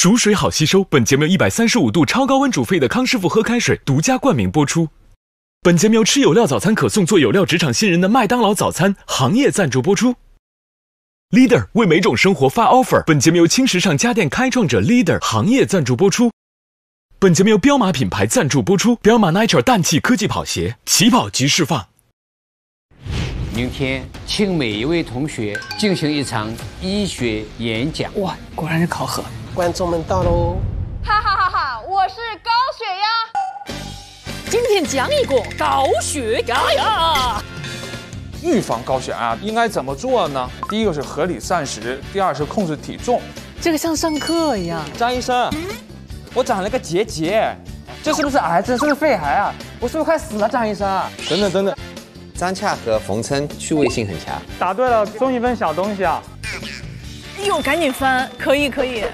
熟水好吸收，本节目由135度超高温煮沸的康师傅喝开水独家冠名播出。本节目由吃有料早餐可送做有料职场新人的麦当劳早餐行业赞助播出。Leader 为每种生活发 offer， 本节目由轻时尚家电开创者 Leader 行业赞助播出。本节目由彪马品牌赞助播出，彪马 Nitro 氮气科技跑鞋，起跑即释放。 明天请每一位同学进行一场医学演讲。 哇，果然是考核！ 观众们到喽！ 哈哈哈哈！我是高血压。 今天讲一个高血压呀。 预防高血压应该怎么做呢？第一个是合理膳食，第二是控制体重。 这个像上课一样。 张医生，我长了个结节，这是不是癌症？是不是肺癌啊？我是不是快死了？张医生， 等等，张洽和冯琛趣味性很强。 答对了，送一份小东西啊！ 哎呦，赶紧翻，可以。 喂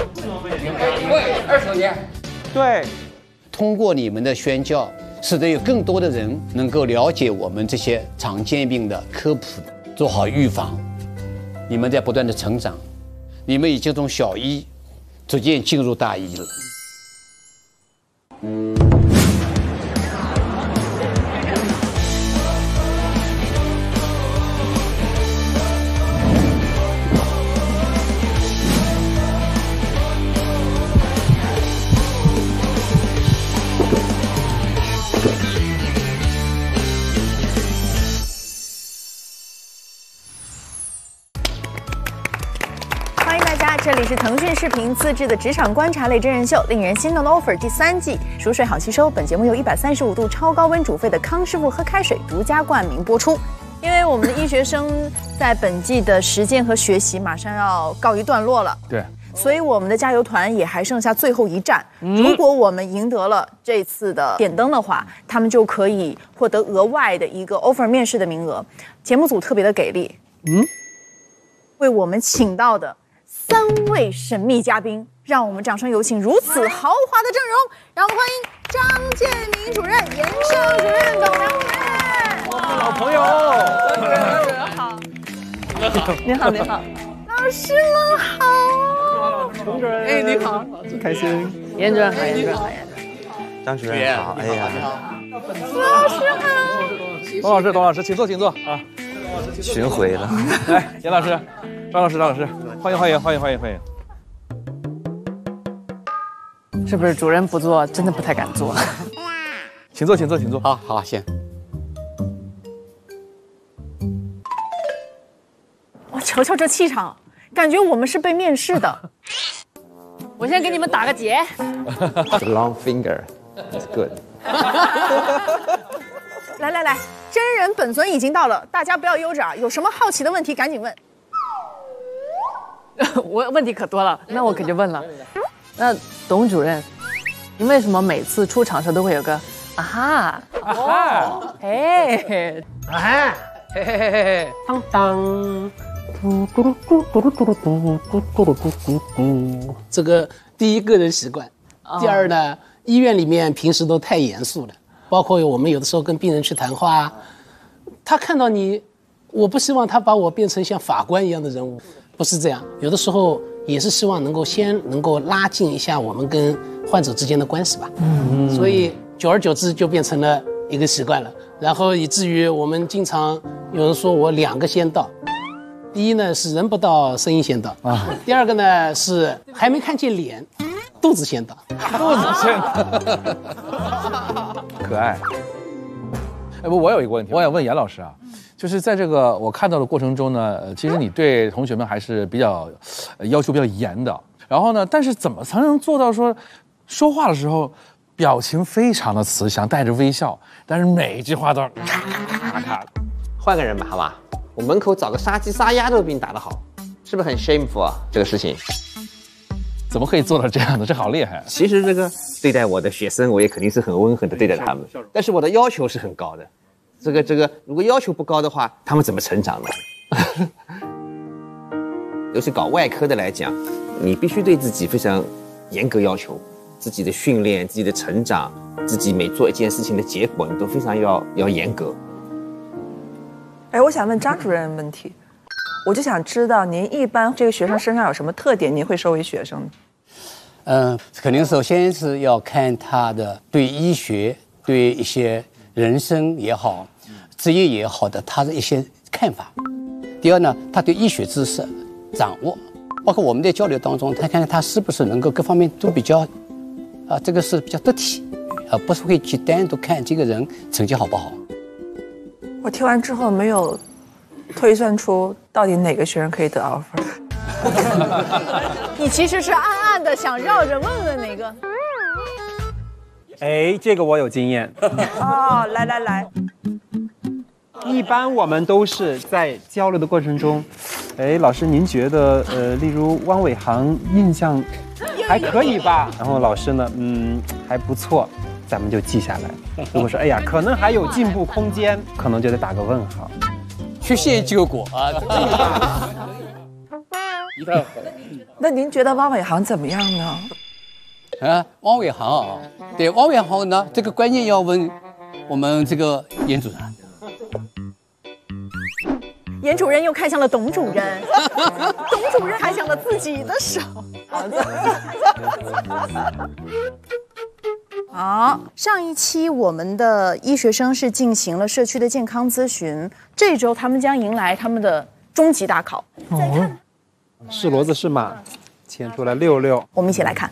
，20年。 对， 通过你们的宣教，使得有更多的人能够了解我们这些常见病的科普，做好预防。你们在不断的成长，你们已经从小一逐渐进入大一了。 这里是腾讯视频自制的职场观察类真人秀《令人心动的 offer》第3季，熟水好吸收。本节目由135度超高温煮沸的康师傅喝开水独家冠名播出。因为我们的医学生在本季的实践和学习马上要告一段落了， 对， 所以我们的加油团也还剩下最后一站。如果我们赢得了这次的点灯的话，他们就可以获得额外的一个 offer 面试的名额。节目组特别的给力，为我们请到的3位神秘嘉宾，让我们掌声有请如此豪华的阵容，让我们欢迎张建明主任、严胜主任、董良主任。 哇，老朋友， 好，你好，老师们好， 董主任， 哎，你好， 真开心。 严主任好，严主任好， 张主任好，哎呀， 老师好， 董老师，请坐啊。 巡回了， 来，严老师，张老师，欢迎。 是不是主任不做，真的不太敢做？ 请坐。 好，先。 哇，瞧瞧这气场，感觉我们是被面试的。 我先给你们打个结。 The long finger, it's good 。 来，真人本尊已经到了，大家不要悠着啊！有什么好奇的问题赶紧问。 我问题可多了，那我可就问了。那董主任，您为什么每次出场时都会有个啊哈？哎， 当， 这个第一个人习惯，第二呢，医院里面平时都太严肃了，包括我们有的时候跟病人去谈话，他看到你，我不希望他把我变成像法官一样的人物，不是这样，有的时候也是希望能够拉近一下我们跟患者之间的关系吧。所以久而久之就变成了一个习惯了，然后以至于我们经常有人说我2个先到。第一呢是人不到声音先到啊，第二个呢是还没看见脸，肚子先到。 可爱。哎不，我有一个问题，我想问严老师啊，就是在这个我看到的过程中呢，其实你对同学们还是比较要求比较严的。然后呢，但是怎么才能做到说话的时候表情非常的慈祥，带着微笑，但是每一句话都咔。 换个人吧，好吧？我门口找个杀鸡杀鸭都比你打得好，是不是很 shameful 啊？这个事情怎么可以做到这样的？这好厉害！ 其实这个对待我的学生，我也肯定是很温和的对待他们，但是我的要求是很高的。这个，如果要求不高的话，他们怎么成长呢？尤其搞外科的来讲，你必须对自己非常严格要求，自己的训练、自己的成长、自己每做一件事情的结果，你都非常要严格。 哎，我想问张主任问题，我就想知道您一般这个学生身上有什么特点，您会收为学生呢？ 肯定首先是要看他的对医学、对一些人生也好、职业也好的他的一些看法。第二呢，他对医学知识掌握，包括我们在交流当中，他看看他是不是能够各方面都比较，这个是比较得体，不是会去单独看这个人成绩好不好。 我听完之后没有推算出到底哪个学生可以得 offer。 你其实是暗暗的想绕着问问哪个。 哎，这个我有经验。 哦，来， 一般我们都是在交流的过程中，哎，老师您觉得例如汪伟航印象还可以吧？然后老师呢，还不错，咱们就记下来。如果说哎呀，可能还有进步空间，可能就得打个问号。 曲线救国啊！ 那您觉得汪伟航怎么样呢？ 汪伟航啊，对汪伟航呢，这个关键要问我们这个严主任。 严主任又看向了董主任，董主任看向了自己的手。好，上一期我们的医学生是进行了社区的健康咨询，这周他们将迎来他们的终极大考。再看， 是骡子是马，牵出来66。 我们一起来看。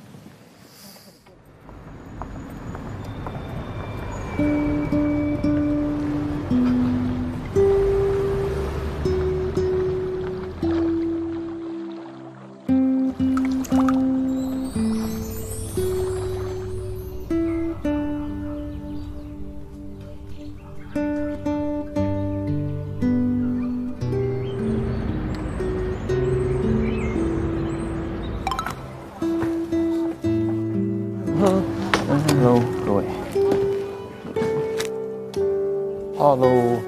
Hello， 各位。Hello。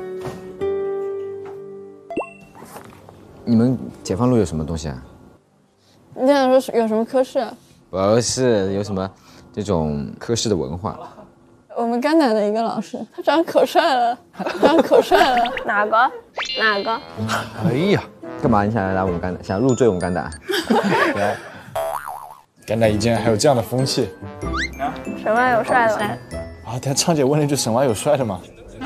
你们解放路有什么东西啊？ 你想说有什么科室啊？ 不是，有什么这种科室的文化？ 我们甘南的一个老师，他长得可帅了，哪个？ 哎呀，干嘛你想来我们甘南？想入赘我们甘南？ 甘南一竟然还有这样的风气。 省外有帅的吗？ 啊，但畅姐问了一句：“省外有帅的吗？”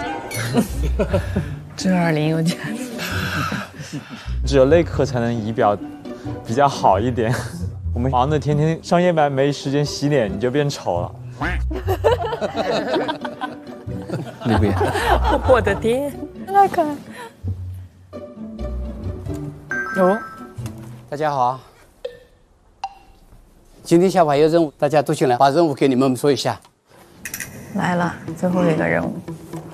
郑二零有点。 只有内科才能仪表比较好一点。我们忙的天天上夜班，没时间洗脸，你就变丑了。 你不演？ 我的天， 太可爱。 哟，大家好。今天下午还有任务，大家都进来，把任务给你们说一下。 来了，最后一个任务。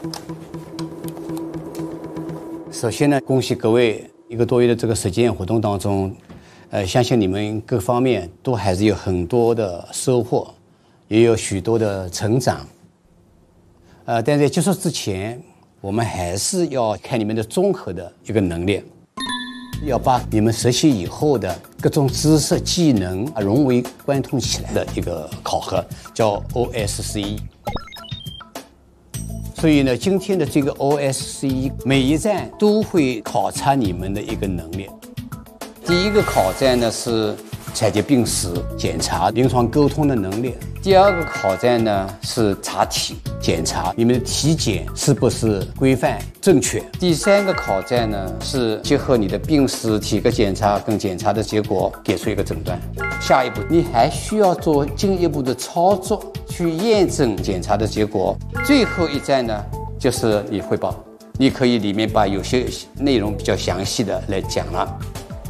首先呢，恭喜各位1个多月的这个实践活动当中，相信你们各方面都还是有很多的收获，也有许多的成长。但在结束之前，我们还是要看你们的综合的一个能力，要把你们实习以后的各种知识技能融为贯通起来的一个考核，叫 OSCE。所以呢，今天的这个 OSCE 每一站都会考察你们的一个能力。第一个考站呢是采集病史检查临床沟通的能力，第二个考站呢是查体检查你们的体检是不是规范正确，第三个考站呢是结合你的病史体格检查跟检查的结果给出一个诊断。下一步你还需要做进一步的操作去验证检查的结果。最后一站呢就是你汇报，你可以里面把有些内容比较详细的来讲了。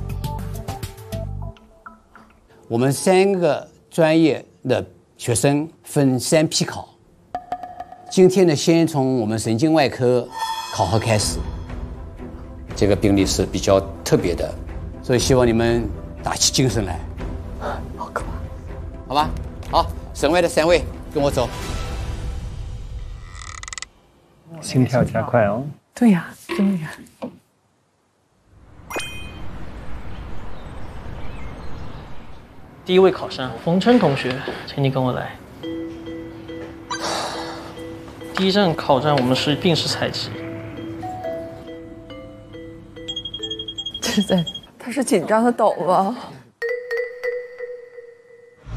我们3个专业的学生分3批考，今天呢，先从我们神经外科考核开始。这个病例是比较特别的，所以希望你们打起精神来。好可怕，好吧？好，省外的3位跟我走。 心跳加快哦。 对呀，真的呀。 第一位考生冯琛同学，请你跟我来。第一站考站我们是病史采集。 他是紧张的抖吗？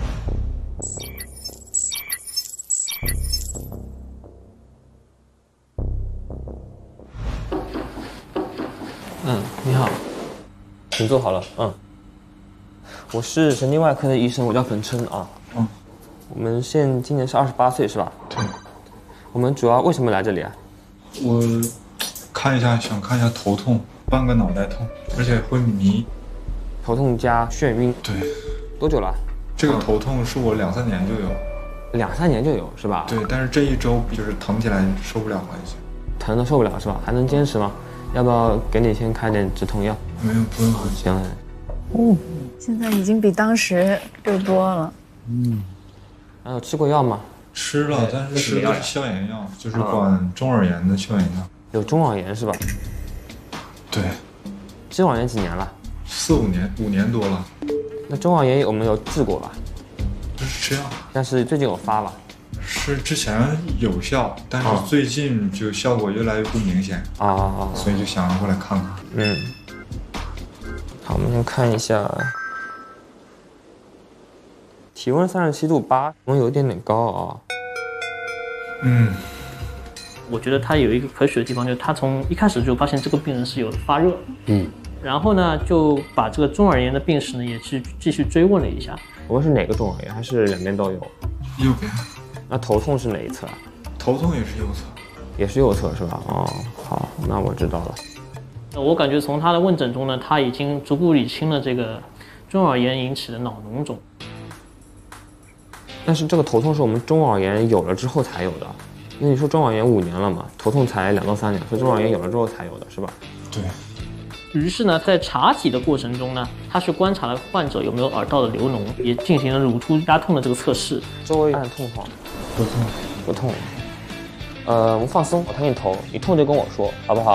你好，请坐好了。我是神经外科的医生，我叫冯琛啊。我们今年是28岁是吧？ 对。 我们主要为什么来这里啊？ 我想看一下头痛，半个脑袋痛，而且会迷。 头痛加眩晕。 对。 多久了？ 这个头痛是我2、3年就有。 2、3年就有是吧？ 对，但是这一周就是疼起来受不了了已经。 疼的受不了是吧？还能坚持吗？要不要给你先开点止痛药？ 没有，不用。 行。 现在已经比当时又多了。 还有吃过药吗？ 吃了，但是吃的是消炎药，就是管中耳炎的消炎药。 有中耳炎是吧？ 对。 中耳炎几年了 ？4、5年，5年多了。 那中耳炎我们有治过吧？ 就是吃药， 但是最近有发吧？ 是之前有效，但是最近就效果越来越不明显所以就想过来看看。 好，我们先看一下，体温37度8，我们有一点点高啊。 我觉得他有一个可取的地方，就是他从一开始就发现这个病人是有发热，然后呢就把这个中耳炎的病史呢也去继续追问了一下。 我们是哪个中耳炎？还是两边都有？ 右边。 那头痛是哪一侧啊？ 头痛也是右侧。 也是右侧是吧？好，那我知道了。 我感觉从他的问诊中呢，他已经逐步理清了这个中耳炎引起的脑脓肿。 但是这个头痛是我们中耳炎有了之后才有的。那你说中耳炎5年了嘛，头痛才2到3年，所以中耳炎有了之后才有的是吧？ 对。 于是呢，在查体的过程中呢，他是观察了患者有没有耳道的流脓，也进行了乳突压痛的这个测试。 周围按痛吗？不痛。我们放松，我抬你头，你痛就跟我说，好不好？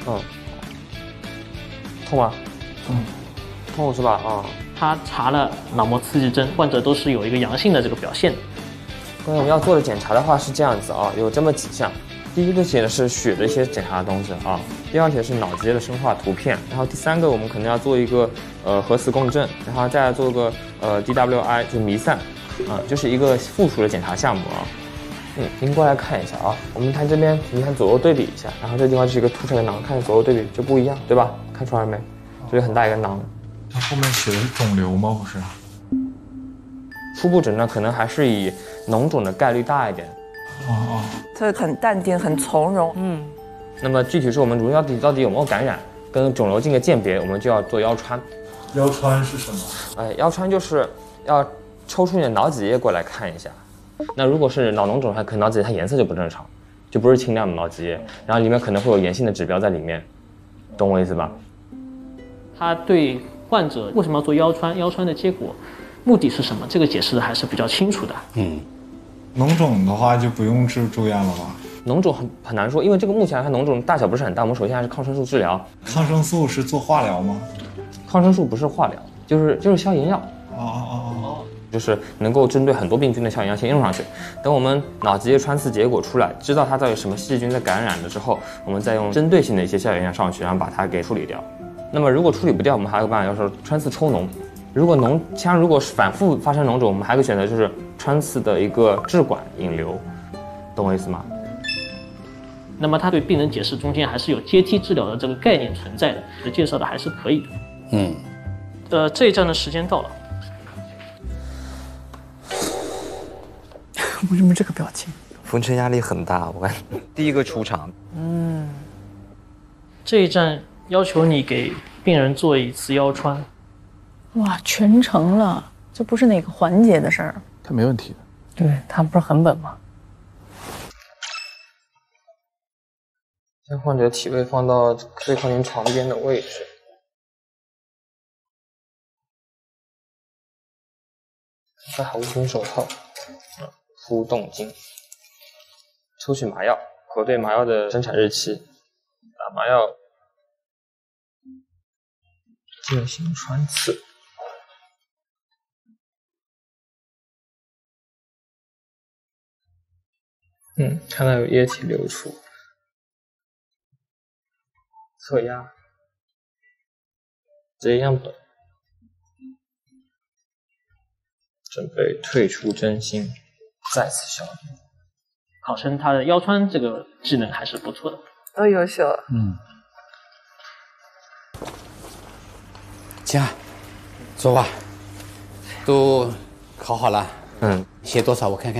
痛吗？痛是吧？ 他查了脑膜刺激征，患者都是有一个阳性的这个表现的。 关于我们要做的检查的话是这样子啊，有这么几项。第一个写的是血的一些检查的东西啊，第二写是脑脊液的生化图片，然后第3个我们可能要做一个核磁共振，然后再做个DWI 就是弥散就是一个附属的检查项目啊。您过来看一下啊，我们看这边，你看左右对比一下，然后这地方是一个凸出来的囊，看左右对比就不一样，对吧？看出来没？这里很大一个囊。 它后面写的是肿瘤吗？不是。 初步诊断可能还是以脓肿的概率大一点。 他很淡定，很从容。 那么具体是我们乳到底有没有感染，跟肿瘤进个鉴别，我们就要做腰穿。 腰穿是什么？ 腰穿就是要抽出你的脑脊液过来看一下。那如果是脑脓肿，可能脑脊液它颜色就不正常，就不是清亮的脑脊液，然后里面可能会有炎性的指标在里面，懂我意思吧？ 他对患者为什么要做腰穿，腰穿的结果目的是什么，这个解释的还是比较清楚的。 脓肿的话就不用住院了吧？ 脓肿很难说，因为这个目前它脓肿大小不是很大，我们首先还是抗生素治疗。 抗生素是做化疗吗？ 抗生素不是化疗，就是消炎药。就是能够针对很多病菌的消炎药先用上去。等我们脑脊液穿刺结果出来，知道它到底什么细菌在感染了之后，我们再用针对性的一些消炎药上去，然后把它给处理掉。那么如果处理不掉，我们还有个办法，就是穿刺抽脓。如果是反复发生脓肿，我们还可以选择就是穿刺的一个置管引流，懂我意思吗？ 那么他对病人解释中间还是有阶梯治疗的这个概念存在的，介绍的还是可以的。这一站的时间到了。 为什么这个表情？ 冯琛压力很大，我感觉第一个出场。 这一站要求你给病人做一次腰穿。 哇，全程了，这不是哪个环节的事儿。 他没问题的。 对他不是很稳吗？ 将患者体位放到最靠近床边的位置。戴好无菌手套，敷动经，抽取麻药，核对麻药的生产日期，打麻药，进行穿刺。看到有液体流出，测压，结样本。准备退出针芯，再次消毒。 考生他的腰穿这个技能还是不错的， 都优秀了。 行啊，说话，都考好了。写多少我看看。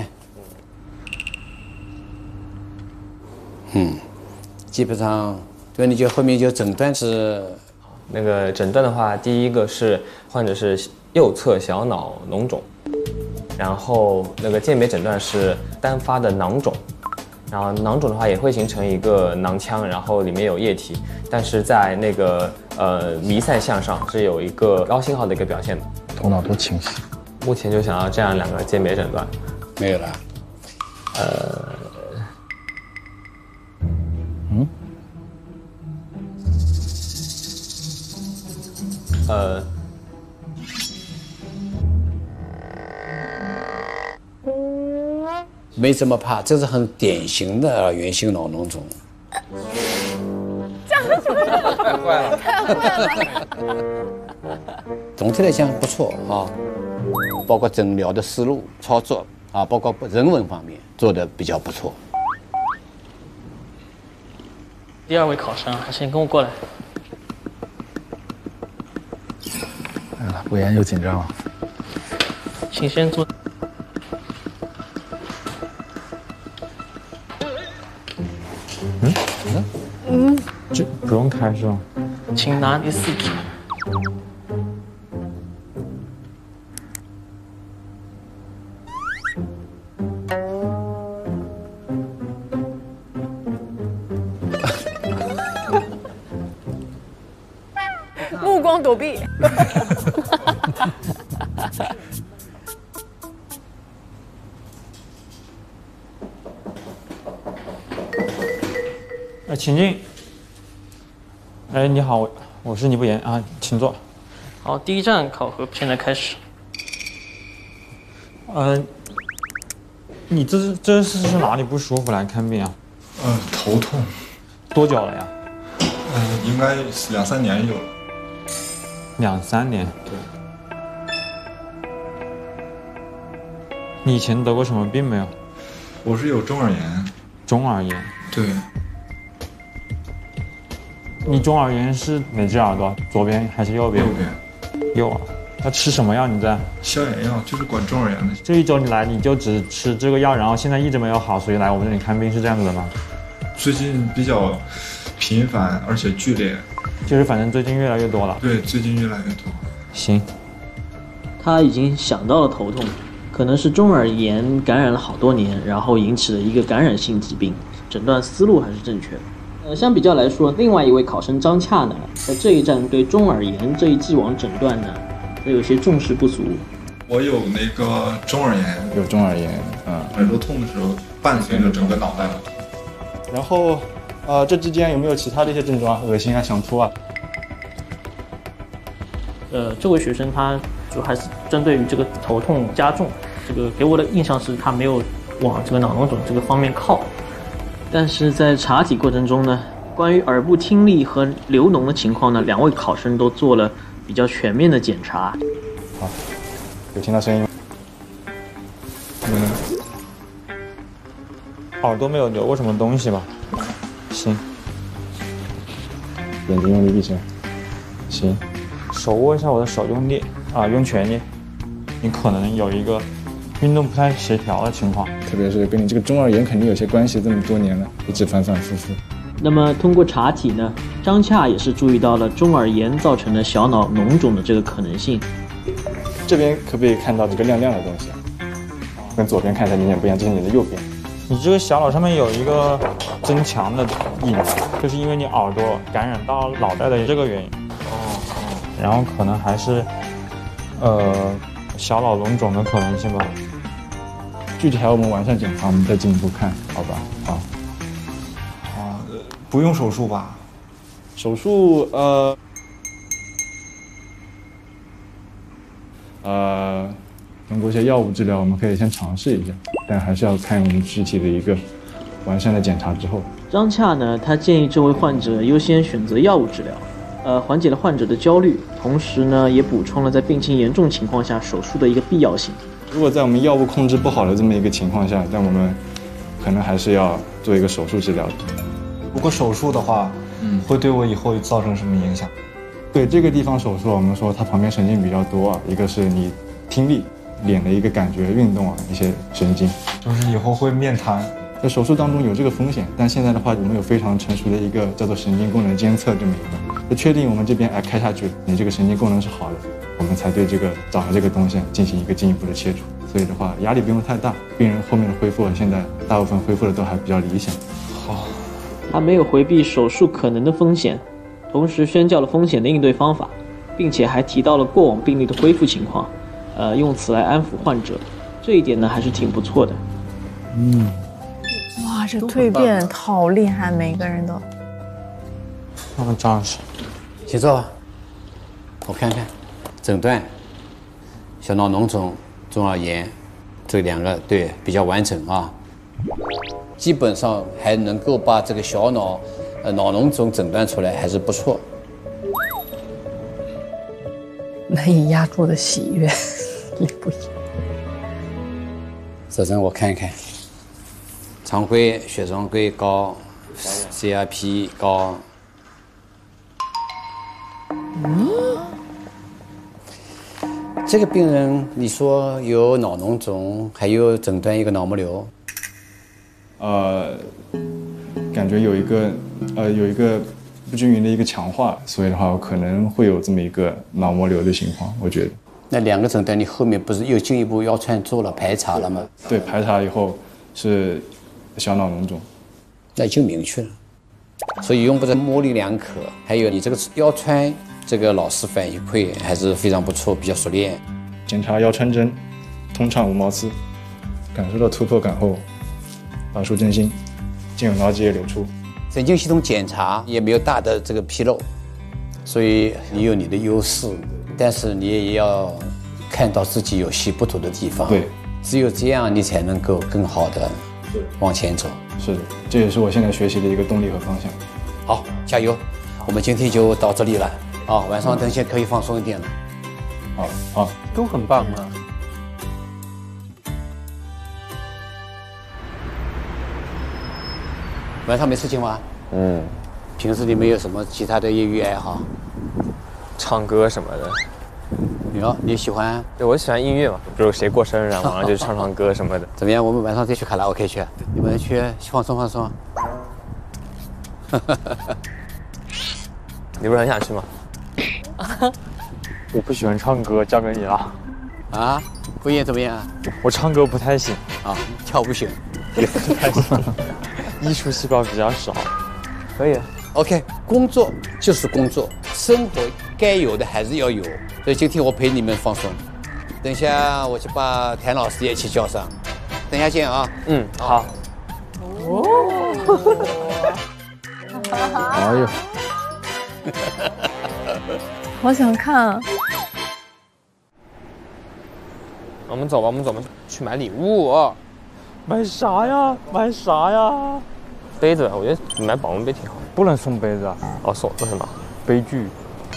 基本上，对，你就后面就诊断是， 那个诊断的话，第一个是患者是右侧小脑脓肿，然后那个鉴别诊断是单发的囊肿，然后囊肿的话也会形成一个囊腔，然后里面有液体，但是在那个弥散项上是有一个高信号的一个表现的。 头脑多清晰。 目前就想要这样2个鉴别诊断， 没有了。没这么怕，这是很典型的耳源性脑脓肿。 太坏了， 太坏了。总体来讲不错啊，包括诊疗的思路、操作啊，包括人文方面做的比较不错。 第2位考生啊，先跟我过来。 哎呀，不言又紧张了。 请先坐。 这不用开是吗？ 请拿第4题。 目光躲避。 请进。哎，你好，我是倪不言啊，请坐。 好，第1站考核现在开始。 你这是哪里不舒服来看病啊？ 头痛。 多久了呀？ 应该2、3年有了。 2、3年。 对。 你以前得过什么病没有？ 我是有中耳炎。 中耳炎。 对。 你中耳炎是哪只耳朵？左边还是右边？ 右边。 右啊。要吃什么药？你在？ 消炎药，就是管中耳炎的。 这1周你来你就只吃这个药，然后现在一直没有好，所以来我们这里看病是这样子的吗？ 最近比较频繁，而且剧烈。 就是反正最近越来越多了。 对，最近越来越多。 行。 他已经想到了头痛，可能是中耳炎感染了好多年，然后引起的一个感染性疾病，诊断思路还是正确的。相比较来说，另外一位考生张洽呢，在这一站对中耳炎这一既往诊断呢，有些重视不足。 我有那个中耳炎， 有中耳炎， 耳朵痛的时候伴随着整个脑袋。 然后，这之间有没有其他的一些症状？恶心啊，想吐啊？ 这位学生他主要还是针对于这个头痛加重，这个给我的印象是他没有往这个脑脓肿这个方面靠。但是在查体过程中呢，关于耳部听力和流脓的情况呢，2位考生都做了比较全面的检查。 好，有听到声音吗？ 耳朵没有流过什么东西吧？行。 眼睛用力闭起来。 行。手握一下我的手，用力啊，用全力。你可能有一个运动不太协调的情况， 特别是跟你这个中耳炎肯定有些关系，这么多年了，一直反反复复。 那么通过查体呢，张洽也是注意到了中耳炎造成的小脑脓肿的这个可能性。 这边可不可以看到这个亮亮的东西？跟左边看起来明显不一样，这是你的右边。 你这个小脑上面有一个增强的影子，就是因为你耳朵感染到脑袋的这个原因。然后可能还是小脑脓肿的可能性吧。 具体还要我们完善检查，我们再进一步看，好吧？好。 不用手术吧？ 手术通过一些药物治疗，我们可以先尝试一下，但还是要看我们具体的一个完善的检查之后。 张洽呢，他建议这位患者优先选择药物治疗，缓解了患者的焦虑，同时呢，也补充了在病情严重情况下手术的一个必要性。 如果在我们药物控制不好的这么一个情况下，那我们可能还是要做一个手术治疗的。 如果手术的话，会对我以后造成什么影响？ 对这个地方手术，我们说它旁边神经比较多啊，一个是你听力、脸的一个感觉、运动啊一些神经， 就是以后会面瘫。 在手术当中有这个风险，但现在的话，我们有非常成熟的一个叫做神经功能监测这么一个，就确定我们这边开下去，你这个神经功能是好的，我们才对这个长的这个东西进行一个进一步的切除。所以的话，压力不用太大，病人后面的恢复现在大部分恢复的都还比较理想。 好，他没有回避手术可能的风险，同时宣教了风险的应对方法，并且还提到了过往病例的恢复情况，用此来安抚患者，这一点呢还是挺不错的。 哇，这蜕变好厉害，每个人都。 张老师， 请坐。我看看，诊断：小脑脓肿、中耳炎，这两个对比较完整啊。基本上还能够把这个小脑脑脓肿诊断出来，还是不错。 难以压住的喜悦，也不一样。 这张我看看，常规血常规高 ，CRP 高。这个病人你说有脑脓肿，还有诊断一个脑膜瘤。 感觉有一个不均匀的一个强化，所以的话我可能会有这么一个脑膜瘤的情况，我觉得。 那两个诊断你后面不是又进一步腰穿做了排查了吗？ 对，排查以后是小脑脓肿， 那已经明确了，所以用不着模棱两可。还有你这个腰穿这个老师反馈还是非常不错，比较熟练。 检查腰穿针，通畅无毛刺，感受到突破感后，法术真心，经有脑脊液流出。 神经系统检查也没有大的这个纰漏，所以你有你的优势，但是你也要看到自己有些不足的地方。 对， 只有这样你才能够更好的往前走。 是的，这也是我现在学习的一个动力和方向。 好，加油！我们今天就到这里了啊，晚上等些可以放松一点了。 好， 都很棒啊。 晚上没事情吗？平时你们有什么其他的业余爱好？ 唱歌什么的。 你喜欢？ 对，我喜欢音乐嘛，比如谁过生日啊，晚上就唱唱歌什么的。 怎么样？我们晚上再去卡拉 OK 去，你们去放松放松。 你不是很想去吗？ 我不喜欢唱歌，交给你了。 啊？婚宴怎么样？ 我唱歌不太行啊，跳舞行， 也不太行，艺术细胞比较少。 可以。OK， 工作就是工作，生活该有的还是要有。所以今天我陪你们放松。等一下我去把谭老师也一起叫上。等一下见啊。 好。 哎呦。 好想看啊！ 我们走吧，我们去买礼物。 买啥呀？买啥呀？ 杯子，我觉得买保温杯挺好。 不能送杯子啊！ 哦，送什么？ 杯具。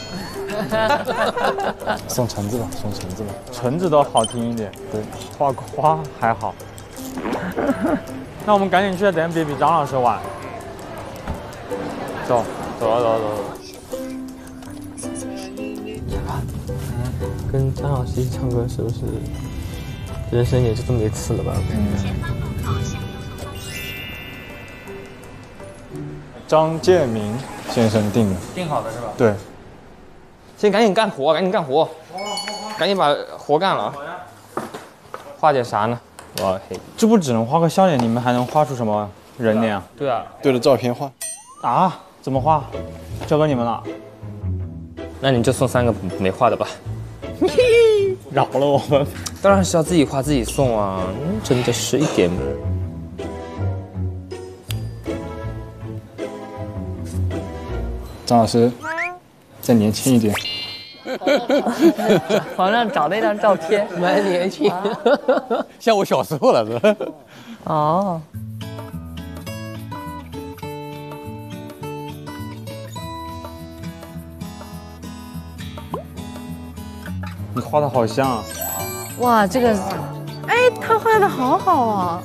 送橙子吧，送橙子吧，橙子都好听一点。对，画个花还好。那我们赶紧去，等下别比张老师晚。走了。 跟张老师一起唱歌是不是人生也就这么一次了吧？ 张建明先生定的， 定好的是吧？ 对。 先赶紧干活，赶紧把活干了。画点啥呢？哇嘿， 这不只能画个笑脸，你们还能画出什么人脸啊？ 对啊， 对着照片画。 啊？怎么画？交给你们了。 那你就送3个没画的吧。 饶了我们。 当然是要自己画自己送啊，真的是一点。 张老师，再年轻一点。 网上找那张照片， 蛮年轻， 像我小时候了，是吧？ 哦。 你画的好像啊！ 哇，这个，哎，他画的好好啊！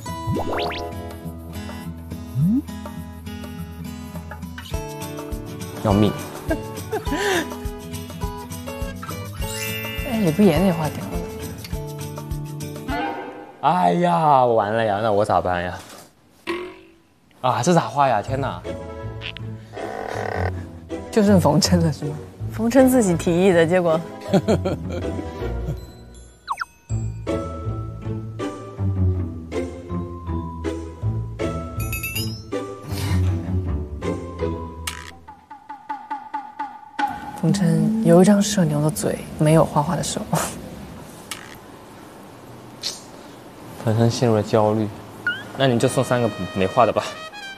要命！ 但李不言也画屌了。 哎呀，完了呀，那我咋办呀？啊，这咋画呀？天哪！ 就剩冯琛了是吗？ 冯琛自己提议的结果。 冯琛有一张社牛的嘴，没有画画的手。 冯琛陷入了焦虑，那你就送3个没画的吧。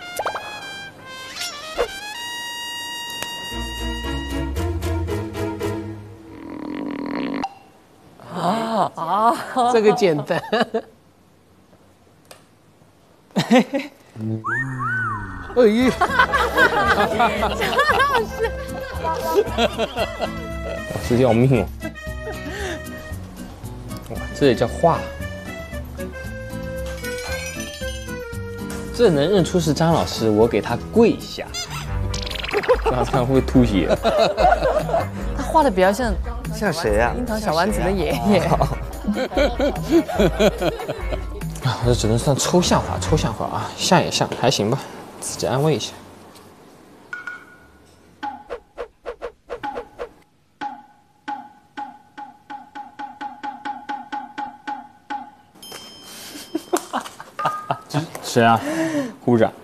这个简单。 哎呀， 张老师， 老师要命哦！哇，这也叫画？这能认出是张老师，我给他跪下。这样看会不会吐血？ 他画的比较像谁呀？ 樱桃小丸子的爷爷。 啊，这只能算抽象画，抽象画啊，像也像，还行吧，自己安慰一下。谁啊？鼓掌。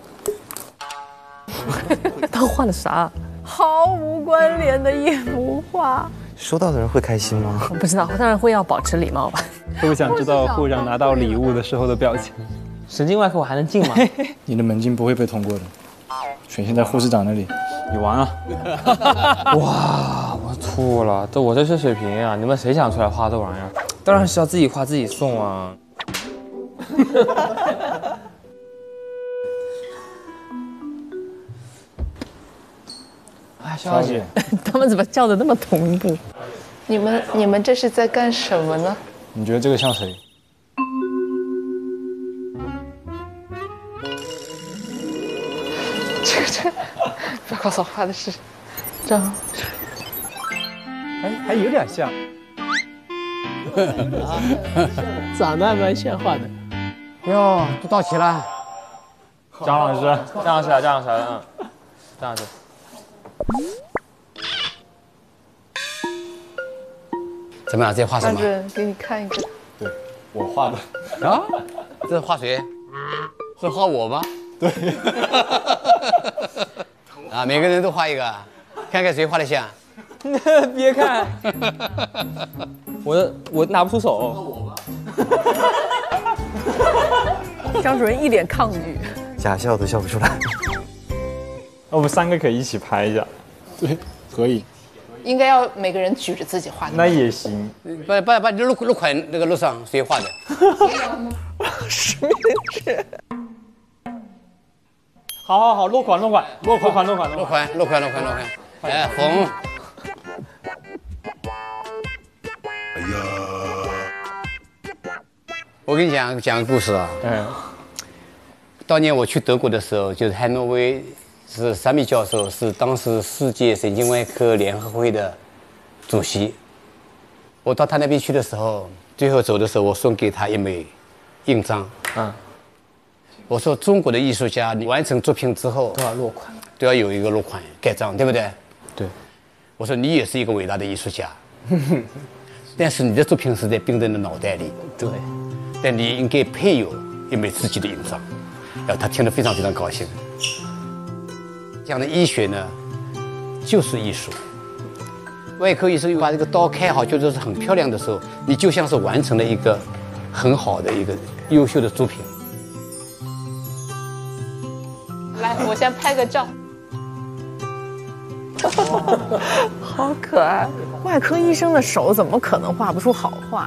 他画的啥？ 毫无关联的一幅画。 收到的人会开心吗？ 我不知道，当然会要保持礼貌吧。 会不会想知道护长拿到礼物的时候的表情？ 神经外科我还能进吗？ 你的门禁不会被通过的，权限在护士长那里。 你完了！ 哇，我吐了！我这是水平啊！你们谁想出来画这玩意儿？当然是要自己画自己送啊！哎， 小姐，他们怎么叫的那么同步？ 你们这是在干什么呢？ 你觉得这个像谁？ 这，不要告诉我画的是张。 哎，还有点像。 长得还蛮像画的。 哟，都到齐了。 张老师， 张老师啊，张老师，张老师。 怎么样？这画什么？ 张主任，给你看一个。 对，我画的。 啊？这是画谁？是画我吗？ 对。 啊，每个人都画一个，看看谁画的像。 别看，我拿不出手。 张主任一脸抗拒， 假笑都笑不出来。 我们3个可以一起拍一下。 对，可以。 应该要每个人举着自己画的。 那也行。 把录款那个录上，谁画的？ 实名制。 好，落款。 哎，红。哎呀，我跟你讲个故事啊。当年我去德国的时候，就是汉诺威。是沙米教授，是当时世界神经外科联合会的主席。我到他那边去的时候，最后走的时候，我送给他一枚印章。我说中国的艺术家，你完成作品之后都要落款， 都要有一个落款盖章，对不对？ 对。 我说你也是一个伟大的艺术家，但是你的作品是在病人的脑袋里。 对。 但你应该配有一枚自己的印章。然后他听得非常非常高兴。讲的医学呢，就是艺术。外科医生把这个刀开好，觉得是很漂亮的时候，你就像是完成了一个很好的一个优秀的作品。 来，我先拍个照。 好可爱！外科医生的手怎么可能画不出好画？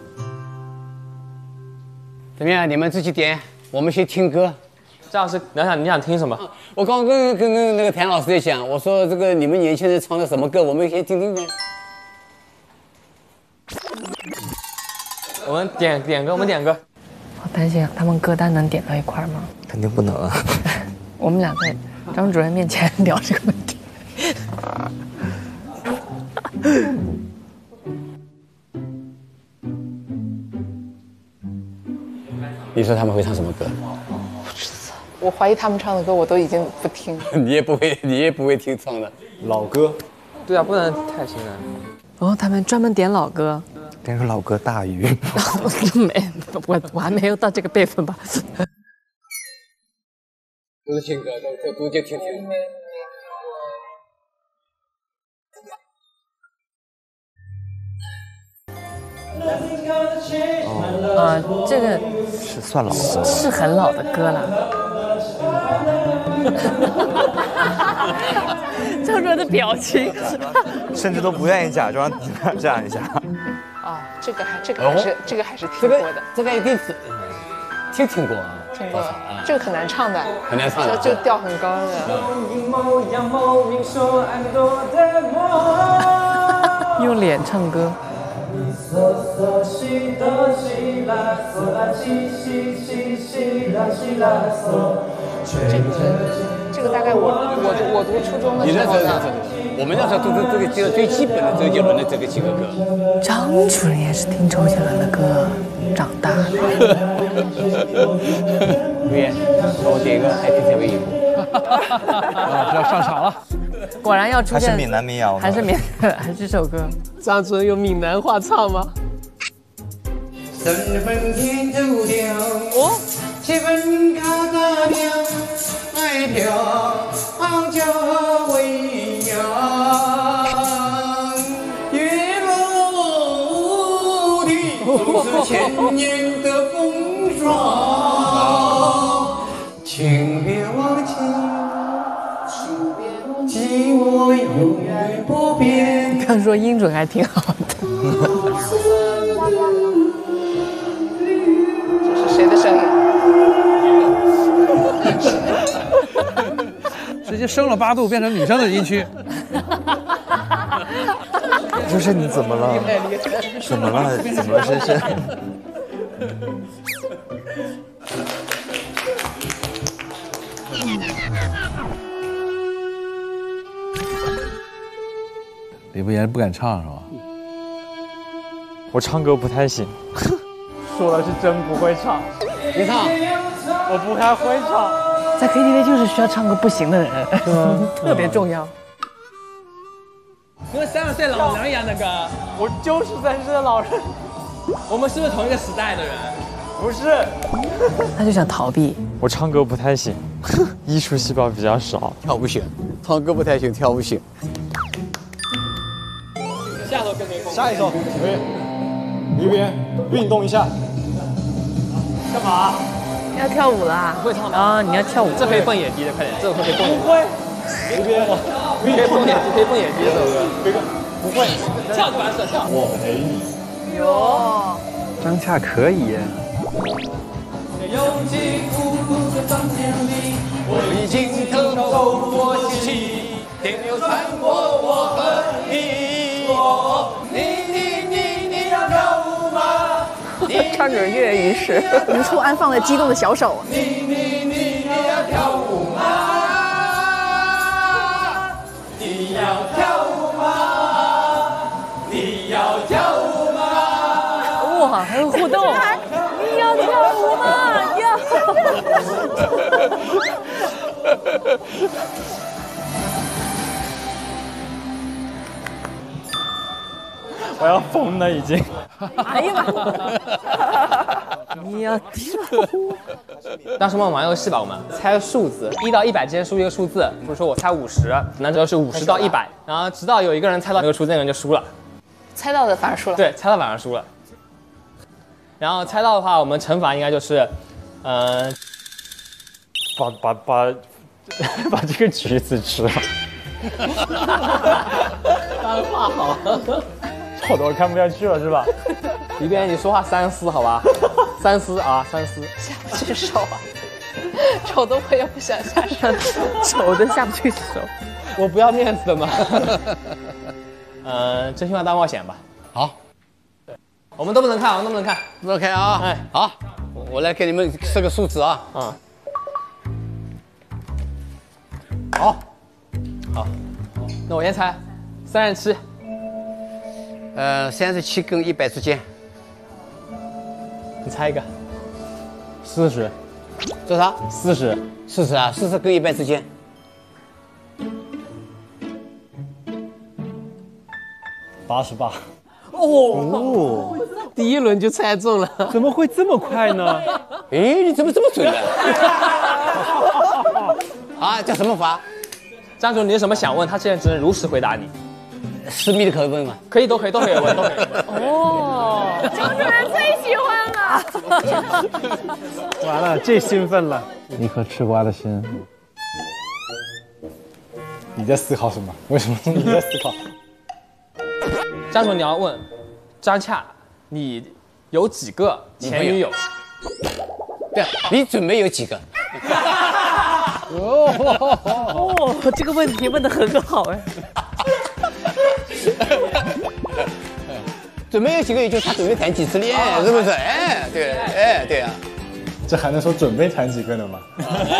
怎么样？你们自己点，我们先听歌。 张老师，你想听什么？ 我刚跟那个谭老师在讲，我说这个你们年轻人唱的什么歌，我们先听听看。 我们点歌， 好担心啊，他们歌单能点到一块吗？ 肯定不能啊。 我们俩在张主任面前聊这个问题。 说他们会唱什么歌？ 我怀疑他们唱的歌我都已经不听了。 你也不会听唱的老歌。 对啊，不能太新了。 哦，他们专门点老歌。 点个老歌大鱼。 没，我还没有到这个辈分吧。 都是听歌，都就听。 这个是算老歌， 是很老的歌了。张卓的表情， 甚至都不愿意假装这样一下。 哦，这个还是听过的。 这个一定是听过啊。 听过，这个很难唱的， 很难唱的， 就调很高的。 用脸唱歌。 这个大概我读初中的时候呢， 我们那时候都是这个最基本的周杰伦的这个几个歌。 张主任也是听周杰伦的歌长大的。 对，我点个 Happy 才为一步。 要上场了。 果然要出现。 还是闽南民谣。 还是这首歌。 张主任用闽南话唱吗？ 身份天注定，7分卡达亮，爱飘着微扬，月落乌啼都是千年的风霜，请别忘记，寂寞永远不变。 刚说音准还挺好的。 谁的声音？ 直接升了8度，变成女生的音区。 这是你怎么了？怎么了？怎么了？这是。 李不言不敢唱是吧？ 我唱歌不太行。说的是真不会唱。 你唱， 我不太会唱。 在 KTV 就是需要唱歌不行的人，特别重要。 因为32岁老人一样的歌， 我就是30岁的老人。 我们是不是同一个时代的人？ 不是。 他就想逃避。 我唱歌不太行，艺术细胞比较少。 跳不行，唱歌不太行，跳不行。 下首更没空。 下一首，一边运动一下。 干嘛？ 要跳舞啦！ 会唱啊！你要跳舞， 这可以蹦野迪的，快点，这个可以蹦野迪。 不会。一边可以蹦野迪，可以蹦野迪这首歌。 不会。 跳就完事，跳。 我陪你。 哟。 张恰可以耶。 我已经透透过气，电流穿过我和你。你要跳舞吗？ 唱着粤语时，无处安放了激动的小手。 你要跳舞吗？你要跳舞吗？你要跳舞吗？ 哇，还有互动！你要跳舞吗？要。 我要疯了已经。 哎呀妈！你要跳舞。 当时我们玩游戏吧，我们猜数字，1到100之间输一个数字。比如说我猜50，那就是50到100，然后直到有一个人猜到那个数字，那个人就输了。 猜到的反而输了。 对，猜到反而输了。然后猜到的话，我们惩罚应该就是， 把这个橘子吃了。 脏话好。 吵得我看不下去了是吧？ 一边你说话3思好吧，3思啊，3思。 下不去手啊，丑的我也不想下手， 丑的下不去手。 我不要面子的嘛。真心话大冒险吧。 好。 我们都不能看，我们都不能看。 不能看啊！哎，好，我来给你们设个数字啊。好， 好，那我先猜，37。 37跟100之间。 你猜一个。 40， 多少 ？40 啊，40跟100之间。 88。 哦，第一轮就猜中了， 怎么会这么快呢？ 哎，你怎么这么准呢？啊，叫什么法？ 张总，你有什么想问？他现在只能如实回答你。 私密的可以问吗？ 可以，都可以问，都可以。 哦，张主任最喜欢了。 完了，这兴奋了。 一颗吃瓜的心。 你在思考什么？为什么你在思考？ 张总，你要问张洽，你有几个前女友？ 对，你准备有几个？ 哦，这个问题问得很好哎。 准备有几个，也就是他准备谈几次恋，是不是？哎，对，哎，对啊。 这还能说准备谈几个呢吗？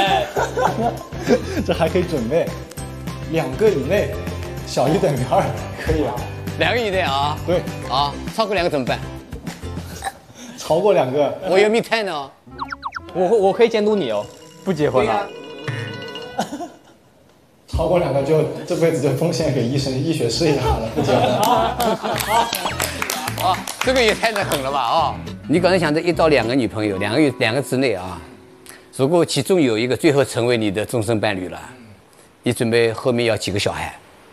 这还可以准备2个以内，小于等于2，可以啊。 2个以内啊？ 对啊，超过2个怎么办？ 超过2个， 我有密探呢。 我可以监督你哦。 不结婚了。 超过2个就这辈子就奉献给医学事业好了，不结婚。 啊，这个也太能狠了吧啊！你刚才想着1到2个女朋友，2个之内啊，如果其中有一个最后成为你的终身伴侣了，你准备后面要几个小孩？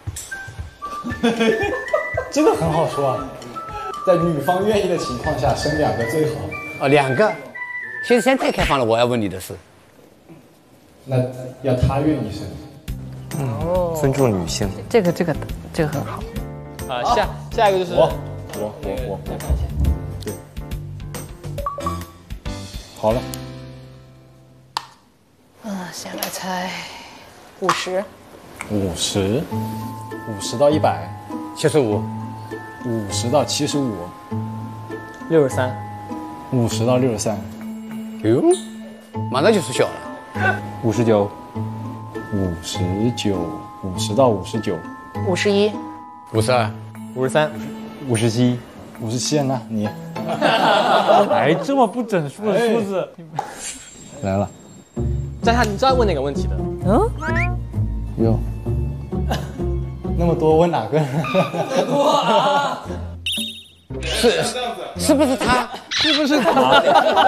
这个很好说啊，在女方愿意的情况下生2个最好。 哦，2个，现在太开放了。我要问你的是， 那要他愿意生。 尊重女性。 这个很好。 下一个就是我。对，好了。 先来猜50 到100， 75， 50到75， 63， 50到63。 哟，马上就缩小了。 59， 50到59， 51， 52， 53， 57呢？你哎，这么不整数的数字， 来了。 张洽，你知道问哪个问题的？ 哟，那么多问哪个？ 是不是他？ 是不是他？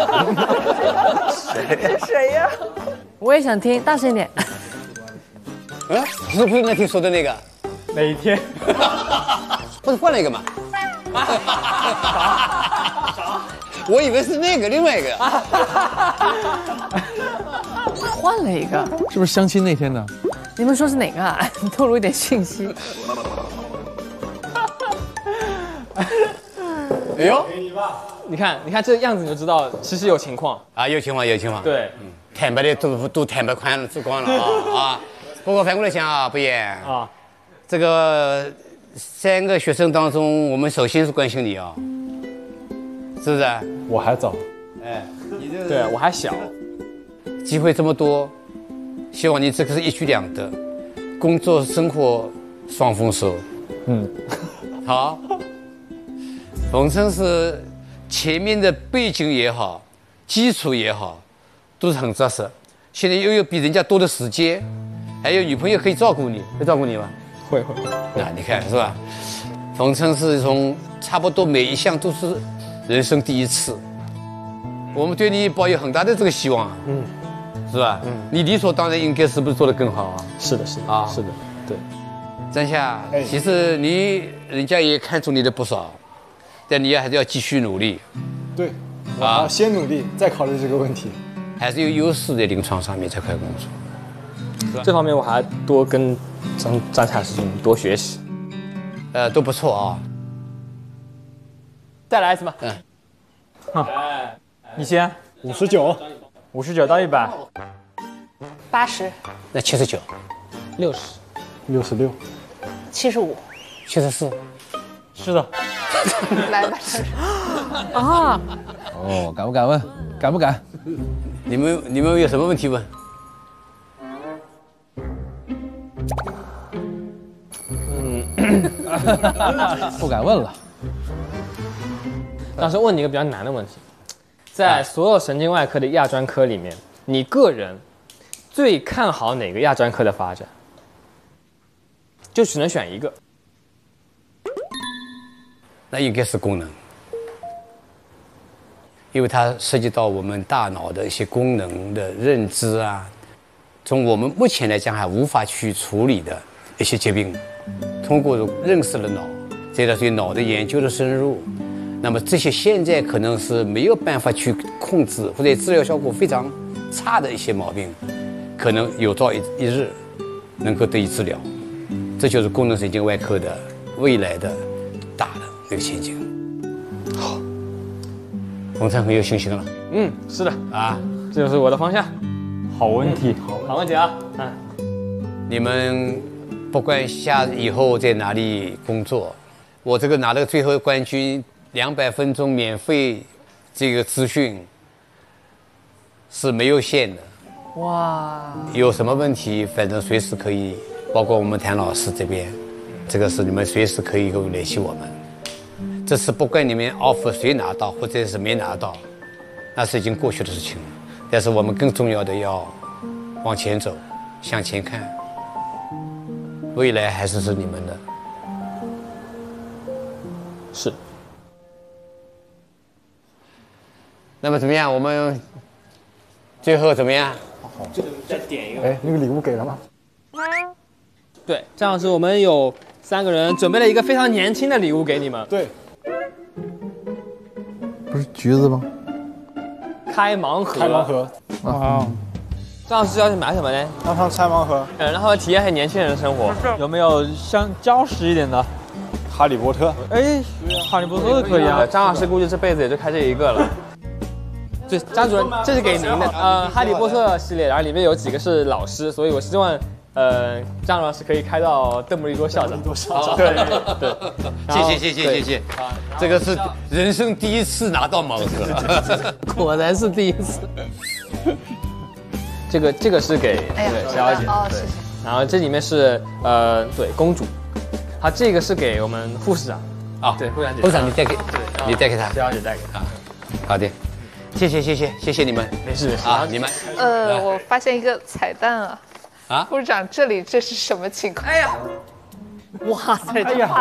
谁呀？ 我也想听，大声一点。 是不是那天说的那个？ 哪一天？ 不是换了一个吗？我以为是那个另外一个。 换了一个， 是不是相亲那天呢？ 你们说是哪个啊？透露一点信息。 哎呦， 你看这样子你就知道，其实有情况啊，有情况。 对， 坦白的都坦白光了啊。不过反过来想啊，不言啊，这个3个学生当中，我们首先是关心你啊，是不是？ 我还早， 哎，你这对我还小， 机会这么多，希望你这个是一举两得，工作生活双丰收。好。冯生是前面的背景也好，基础也好，都是很扎实。现在又有比人家多的时间，还有女朋友可以照顾你，会照顾你吗？ 会。 啊，你看是吧？冯生是从差不多每一项都是人生第一次，我们对你抱有很大的这个希望，是吧？你理所当然应该是不是做得更好啊？ 是的， 啊， 是的，对。 张夏，其实人家也看出你的不少。但你还是要继续努力， 对，啊，先努力，再考虑这个问题， 还是有优势在临床上面才可以工作。 这方面我还多跟张洽师兄多学习， 都不错啊。 再来一次吧。 你先 59 到100， 80， 那79， 60， 66， 75， 74。 是的。 来吧。 啊！ 哦，敢不敢问？敢不敢？ 你们有什么问题问？ 不敢问了。 当时问你一个比较难的问题， 在所有神经外科的亚专科里面，你个人最看好哪个亚专科的发展？就只能选一个。 那应该是功能，因为它涉及到我们大脑的一些功能的认知啊，从我们目前来讲还无法去处理的一些疾病，通过认识了脑，再到对脑的研究的深入，那么这些现在可能是没有办法去控制或者治疗效果非常差的一些毛病，可能有朝一日能够得以治疗，这就是功能神经外科的未来的大的那个前景。好，洪灿很有信心了。 是的啊，这就是我的方向。 好问题， 好问题啊！ 你们不管以后在哪里工作，我这个拿了最后冠军200分钟免费这个资讯是没有限的。 哇！ 有什么问题，反正随时可以，包括我们谭老师这边，这个是你们随时可以联系我们。这次不管你们 offer 谁拿到，或者是没拿到，那是已经过去的事情了。但是我们更重要的要往前走，向前看，未来还是你们的。 是。 那么怎么样？我们最后怎么样？ 再点一个。 哎，那个礼物给了吗？ 对，张老师，我们有3个人准备了一个非常年轻的礼物给你们。 对。不是橘子吗？ 开盲盒。 开盲盒。啊。 张老师要去买什么呢？ 让他们拆盲盒。 让他们体验一下年轻人的生活。 有没有像胶实一点的？ 哈利波特。 哎，哈利波特可以啊。 张老师估计这辈子也就开这一个了。对，张主任，这是给您的。哈利波特系列，然后里面有几个是老师，所以我希望。张老师可以开到邓布利多校长。对， 谢谢。这个是人生第一次拿到盲盒， 果然是第一次。 这个是给小姐，对。然后这里面是对公主，好，这个是给我们护士长啊， 对护士长姐。 护士长你带给他， 小姐带给他。 好的，谢谢你们， 没事啊，你们。 我发现一个彩蛋啊。 啊， 护士长，这是什么情况？哎呀， 哇塞！ 哎呀，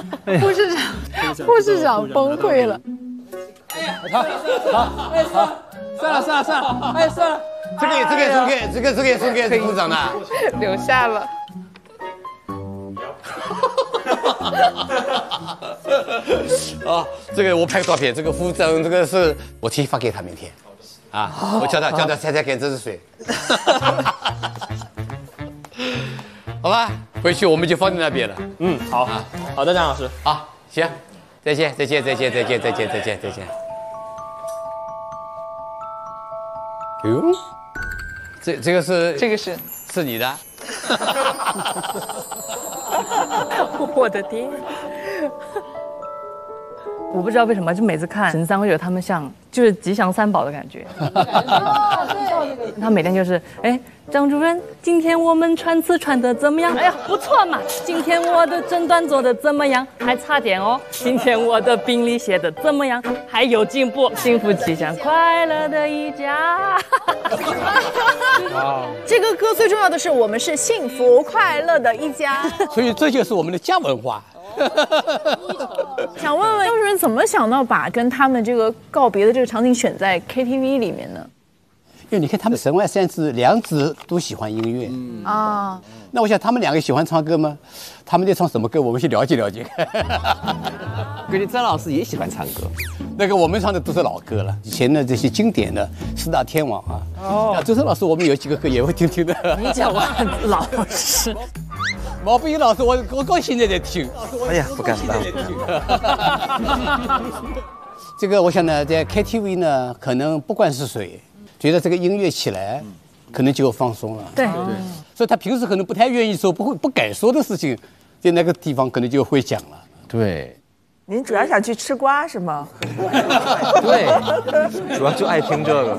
护士长崩溃了。 哎呀，好，算了，哎，算了， 这个也送给护士长的， 留下了。 啊，这个我拍个照片，这个护士长这个是我提发给他明天，啊，我叫他猜看这是谁。好吧，回去我们就放在那边了。 好的，张老师。 好，行，再见。哟，这个是你的。 我的天！我不知道为什么，就每次看神三会觉得他们像就是吉祥三宝的感觉。他每天就是，哎，张主任，今天我们穿刺穿得怎么样？哎呀，不错嘛。今天我的诊断做得怎么样？还差点哦。今天我的病历写得怎么样？还有进步。幸福吉祥快乐的一家。 这个歌最重要的是，我们是幸福快乐的一家。 所以这就是我们的家文化。 想问问张主任，怎么想到把跟他们这个告别的这个场景选在 KTV 里面呢？ 因为你看他们神外三子2子都喜欢音乐，那我想他们2个喜欢唱歌吗？他们在唱什么歌？我们去了解了解。 估计张老师也喜欢唱歌， 那个我们唱的都是老歌了，以前的这些经典的4大天王啊。周深老师我们有几个歌也会听的。 你讲我很老实。 毛不易老师，我到现在在听。 哎呀，不敢当。 这个我想呢，在 KTV 呢，可能不管是谁，觉得这个音乐起来，可能就放松了。 对， 所以他平时可能不太愿意说、不敢说的事情，在那个地方可能就会讲了。 对。 您主要想去吃瓜是吗？ 对，主要就爱听这个。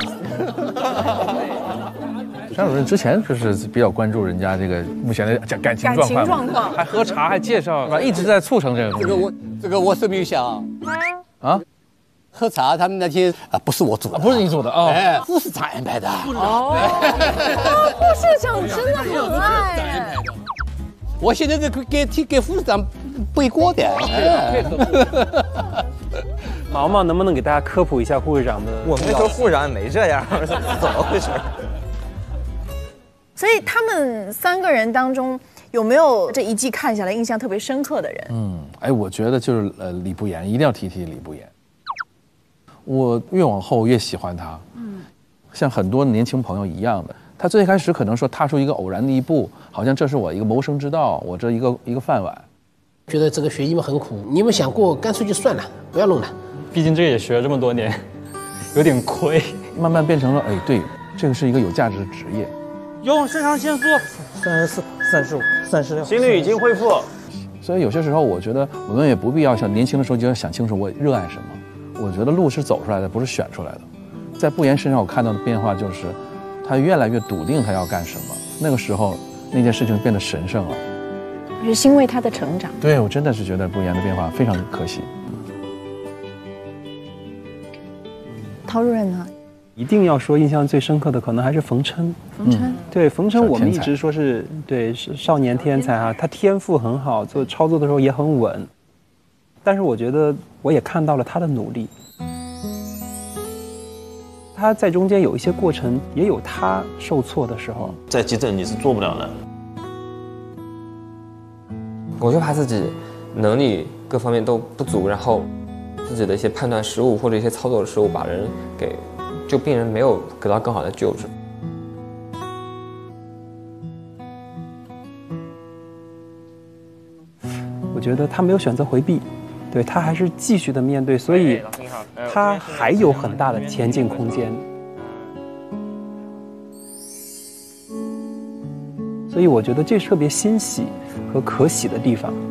张主任之前就是比较关注人家这个目前的感情状况，还喝茶，还介绍，一直在促成这个东西。 这个我声明一下啊， 喝茶，他们那天不是我煮的， 不是你煮的啊？ 哎，护士长安排的。 哦，护士长真的很爱哎。 我现在在给护士长背锅的。 毛毛能不能给大家科普一下护士长的？ 我们那时候护士长也没这样，怎么回事？ 所以他们3个人当中，有没有这一季看下来印象特别深刻的人？ 我觉得就是李不言，一定要提李不言。我越往后越喜欢他，像很多年轻朋友一样的，他最开始可能说踏出一个偶然的一步，好像这是我一个谋生之道，我这一个饭碗。 觉得这个学医嘛很苦，你有没有想过干脆就算了，不要弄了？ 毕竟这个也学了这么多年，有点亏。 慢慢变成了，对，这个是一个有价值的职业。 用肾上腺素，34、35、36， 心率已经恢复。 所以有些时候，我觉得我们也不必要像年轻的时候就要想清楚我热爱什么。我觉得路是走出来的，不是选出来的。在不言身上，我看到的变化就是，他越来越笃定他要干什么。那个时候，那件事情变得神圣了。 我是欣慰他的成长。 对，我真的是觉得不言的变化非常可惜。 陶主任呢？ 一定要说印象最深刻的，可能还是冯琛。 冯琛， 对，冯琛我们一直说是少年天才啊，他天赋很好，做操作的时候也很稳。但是我觉得我也看到了他的努力，他在中间有一些过程，也有他受挫的时候。 在急诊你是做不了的。 我就怕自己能力各方面都不足，然后自己的一些判断失误或者一些操作的失误，把人给就病人没有得到更好的救治。 我觉得他没有选择回避，对，他还是继续的面对，所以他还有很大的前进空间。所以我觉得这是特别欣喜和可喜的地方。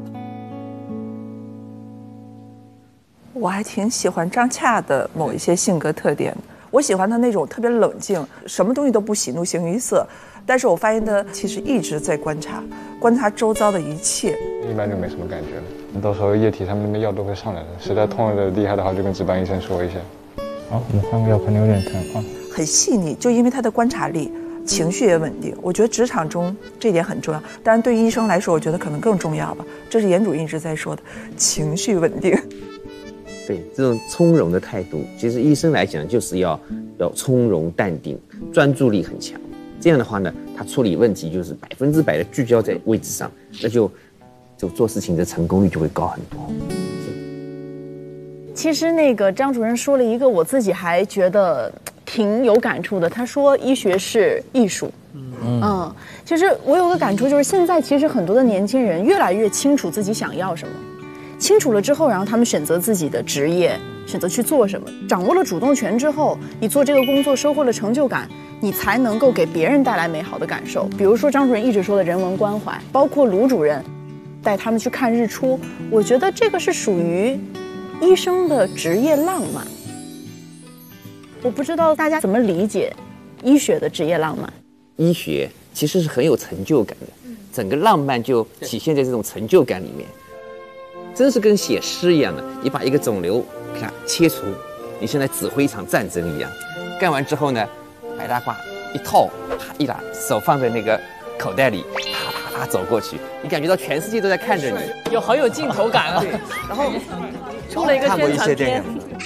我还挺喜欢张洽的某一些性格特点，我喜欢他那种特别冷静，什么东西都不喜怒形于色。但是我发现他其实一直在观察周遭的一切。 一般就没什么感觉了，到时候液体他们的药都会上来的，实在痛的厉害的话，就跟值班医生说一下。好，我们换个药，可能有点疼啊。 很细腻，就因为他的观察力，情绪也稳定。我觉得职场中这点很重要，当然对于医生来说，我觉得可能更重要吧。这是严主任一直在说的，情绪稳定。 对，这种从容的态度，其实医生来讲就是要从容淡定，专注力很强。这样的话呢，他处理问题就是100%的聚焦在位置上，那就做事情的成功率就会高很多。 其实那个张主任说了一个我自己还觉得挺有感触的，他说医学是艺术。其实我有个感触，就是现在其实很多的年轻人越来越清楚自己想要什么，清楚了之后，然后他们选择自己的职业，选择去做什么，掌握了主动权之后，你做这个工作收获了成就感，你才能够给别人带来美好的感受。比如说张主任一直说的人文关怀，包括卢主任带他们去看日出，我觉得这个是属于医生的职业浪漫。我不知道大家怎么理解医学的职业浪漫。 医学其实是很有成就感的，整个浪漫就体现在这种成就感里面，真是跟写诗一样的。你把一个肿瘤看切除，你像在指挥一场战争一样。干完之后呢，白大褂一套，啪一拉，手放在那个口袋里，啪啪啪走过去，你感觉到全世界都在看着你， 好有镜头感啊！然后出了一个宣传片，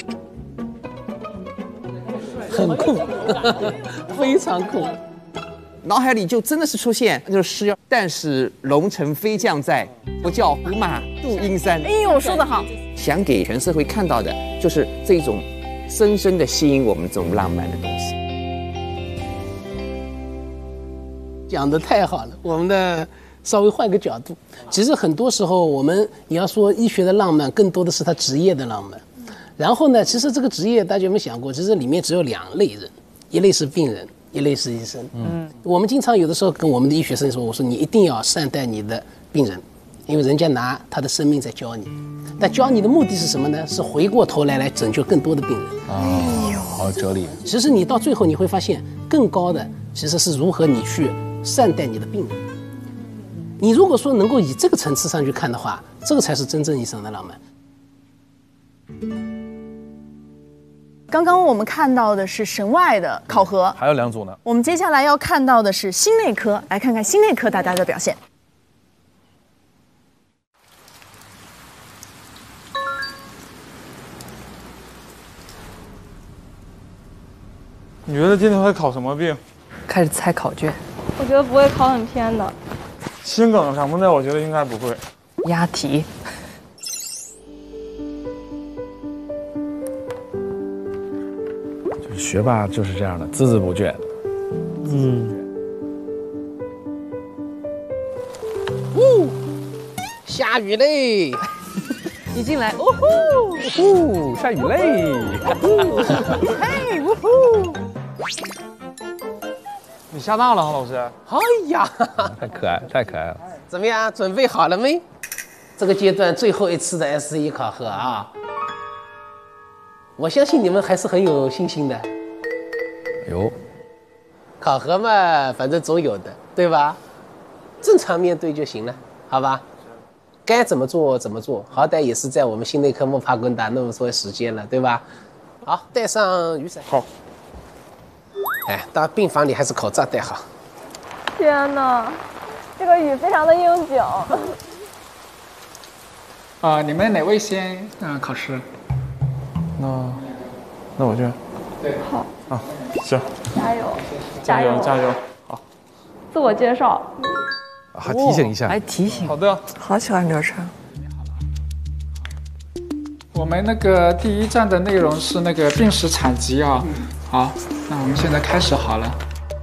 很酷，非常酷。 脑海里就真的是出现那首诗：但是龙城飞将在，不教胡马度阴山。 哎呦，说得好！ 想给全社会看到的就是这种深深的吸引我们这种浪漫的东西。 讲得太好了，我们的稍微换个角度，其实很多时候你要说医学的浪漫，更多的是他职业的浪漫。然后呢，其实这个职业大家有没有想过，其实里面只有2类人，一类是病人，一类是医生。我们经常有的时候跟我们的医学生说，我说你一定要善待你的病人，因为人家拿他的生命在教你，但教你的目的是什么呢？是回过头来拯救更多的病人。 好有哲理。 其实你到最后你会发现，更高的其实是如何你去善待你的病人。你如果说能够以这个层次上去看的话，这个才是真正意义上的浪漫。 刚刚我们看到的是神外的考核， 还有2组呢。 我们接下来要看到的是心内科，来看看心内科大家的表现。 你觉得今天会考什么病？ 开始猜考卷。 我觉得不会考很偏的。 心梗什么的，我觉得应该不会。 押题。 就是学霸就是这样的，孜孜不倦。 下雨嘞！ 一进来，呜呼， 下雨嘞！ 嘿，呜呼！ 你下大了啊，老师！ 哎呀， 太可爱，太可爱了！ 怎么样，准备好了没？这个阶段最后一次的 S1考核啊，我相信你们还是很有信心的。 有， 考核嘛，反正总有的，对吧？正常面对就行了，好吧？该怎么做怎么做，好歹也是在我们心内科摸爬滚打那么多时间了，对吧？好，带上雨伞。 好。 哎，到病房里还是口罩戴好。 天哪，这个雨非常的应景。 你们哪位先考试？ 那我去。 对， 好。 啊，行。 加油！ 加油！加油！好。 自我介绍。 还提醒一下， 还提醒。 好的。 好喜欢流程。 我们那个第1站的内容是那个病史采集啊。好，那我们现在开始好了。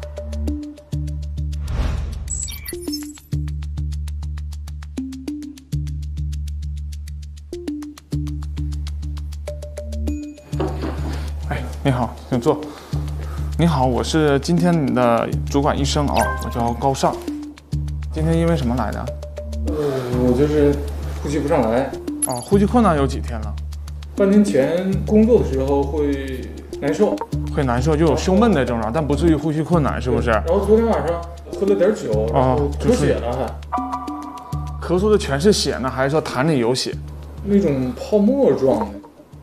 哎，你好，请坐。你好，我是今天你的主管医生啊，我叫高尚。今天因为什么来的？ 我就是呼吸不上来。 哦，呼吸困难有几天了？ 半年前工作的时候会难受， 会难受，就有胸闷的症状，但不至于呼吸困难，是不是？ 然后昨天晚上喝了点酒，然后咳血了还。 咳嗽的全是血呢，还是说痰里有血？ 那种泡沫状的。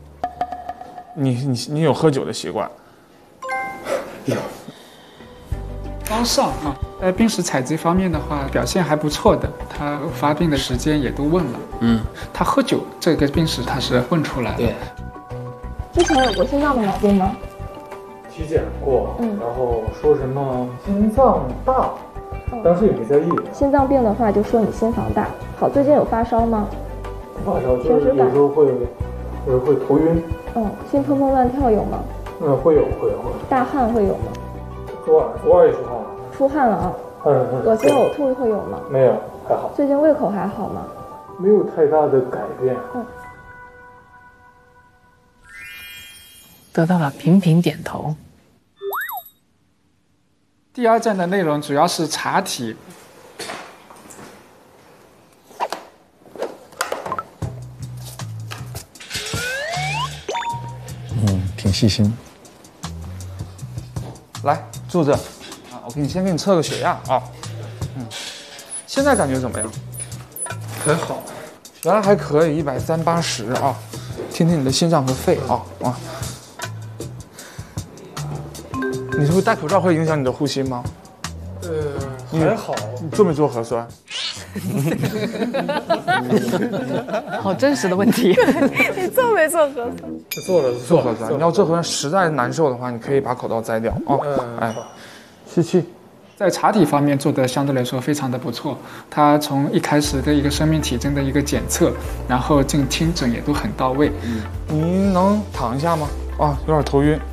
你有喝酒的习惯？ 有。 高尚啊，在病史采集方面的话，表现还不错的。他发病的时间也都问了。他喝酒这个病史他是问出来了。 对。 之前有过心脏的毛病吗？ 体检过，然后说什么心脏大，当时也没在意。 心脏病的话就说你心房大。好，最近有发烧吗？ 发烧就是有时候会头晕。 心砰砰乱跳有吗？ 会有。 大汗会有吗？ 昨晚也出汗了。 出汗了啊。恶心呕吐会有吗？ 没有，还好。 最近胃口还好吗？ 没有太大的改变。 得到了频频点头。 第2站的内容主要是查题。 挺细心。 来，坐着。我先给你测个血压啊。现在感觉怎么样？ 还好。 原来还可以，130/80啊。听听你的心脏和肺啊。你是不是戴口罩会影响你的呼吸吗？ 还好。 你做没做核酸？ 好真实的问题。 你做没做核酸？ 做核酸。你要做核酸实在难受的话，你可以把口罩摘掉啊。吸气。 在查体方面做的相对来说非常的不错，他从一开始的一个生命体征的一个检测，然后进听诊也都很到位。 您能躺一下吗？有点头晕。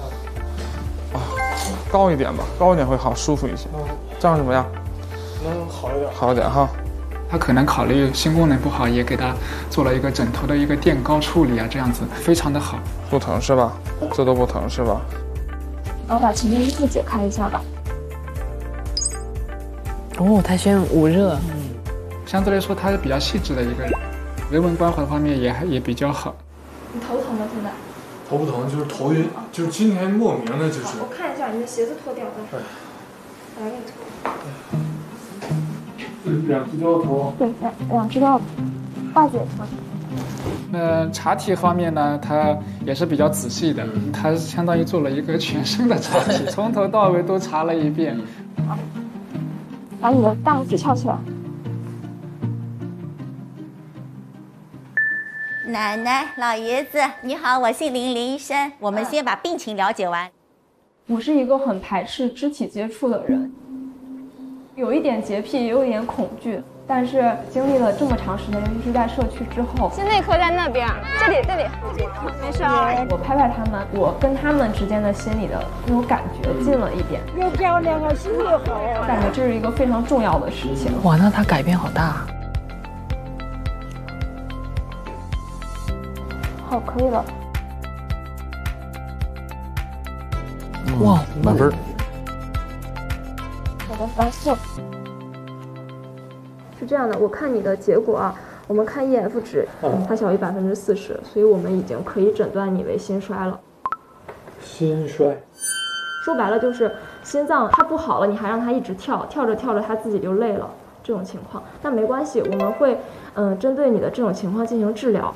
高一点吧，高一点会好，舒服一些。这样怎么样？ 能好一点。 好一点哈。 他可能考虑心功能不好，也给他做了一个枕头的一个垫高处理啊，这样子非常的好。 不疼是吧？这都不疼是吧？ 我把前面衣服解开一下吧。 他选捂热。 相对来说他是比较细致的一个人，人文关怀方面也比较好。 你头疼吗？现在？ 头不疼，就是头晕，就是今天莫名的就是。 我看一下你的鞋子脱掉的。我来给你脱。 2只都要脱。 对，2只都要。袜子也脱。 那查体方面呢，它也是比较仔细的，它相当于做了一个全身的查体，从头到尾都查了一遍。 把你的大拇指翘起来。 奶奶、老爷子，你好，我姓林，林医生。我们先把病情了解完。 我是一个很排斥肢体接触的人，有一点洁癖，也有一点恐惧。但是经历了这么长时间，尤其是在社区之后， 心内科在那边，这里，没事啊。 我拍拍他们，我跟他们之间的心里的那种感觉近了一点。 又漂亮啊，心又好。 我感觉这是一个非常重要的事情。 哇，那他改变好大。 好，可以了。 哇，满分。 好的，完事。是这样的，我看你的结果啊，我们看 EF 值，它小于40%，所以我们已经可以诊断你为心衰了。 心衰， 说白了就是心脏它不好了，你还让它一直跳，跳着它自己就累了，这种情况。但没关系，我们会针对你的这种情况进行治疗。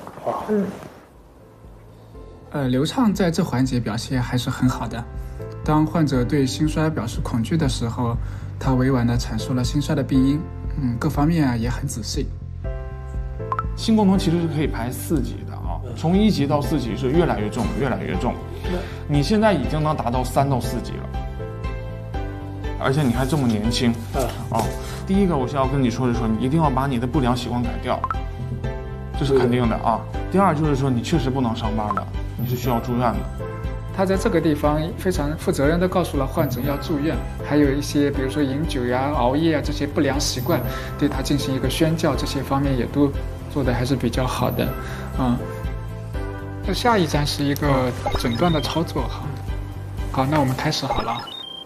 刘畅在这环节表现还是很好的。当患者对心衰表示恐惧的时候，他委婉地阐述了心衰的病因。各方面也很仔细。 心功能其实是可以排4级的啊，从1级到4级是越来越重，越来越重。你现在已经能达到3到4级了，而且你还这么年轻啊。第一个我是要跟你说你一定要把你的不良习惯改掉，这是肯定的啊。第二就是说你确实不能上班的，你是需要住院的。 他在这个地方非常负责任地告诉了患者要住院，还有一些比如说饮酒呀、熬夜啊这些不良习惯，对他进行一个宣教，这些方面也都做得还是比较好的。那下一站是一个诊断的操作哈。好，那我们开始好了。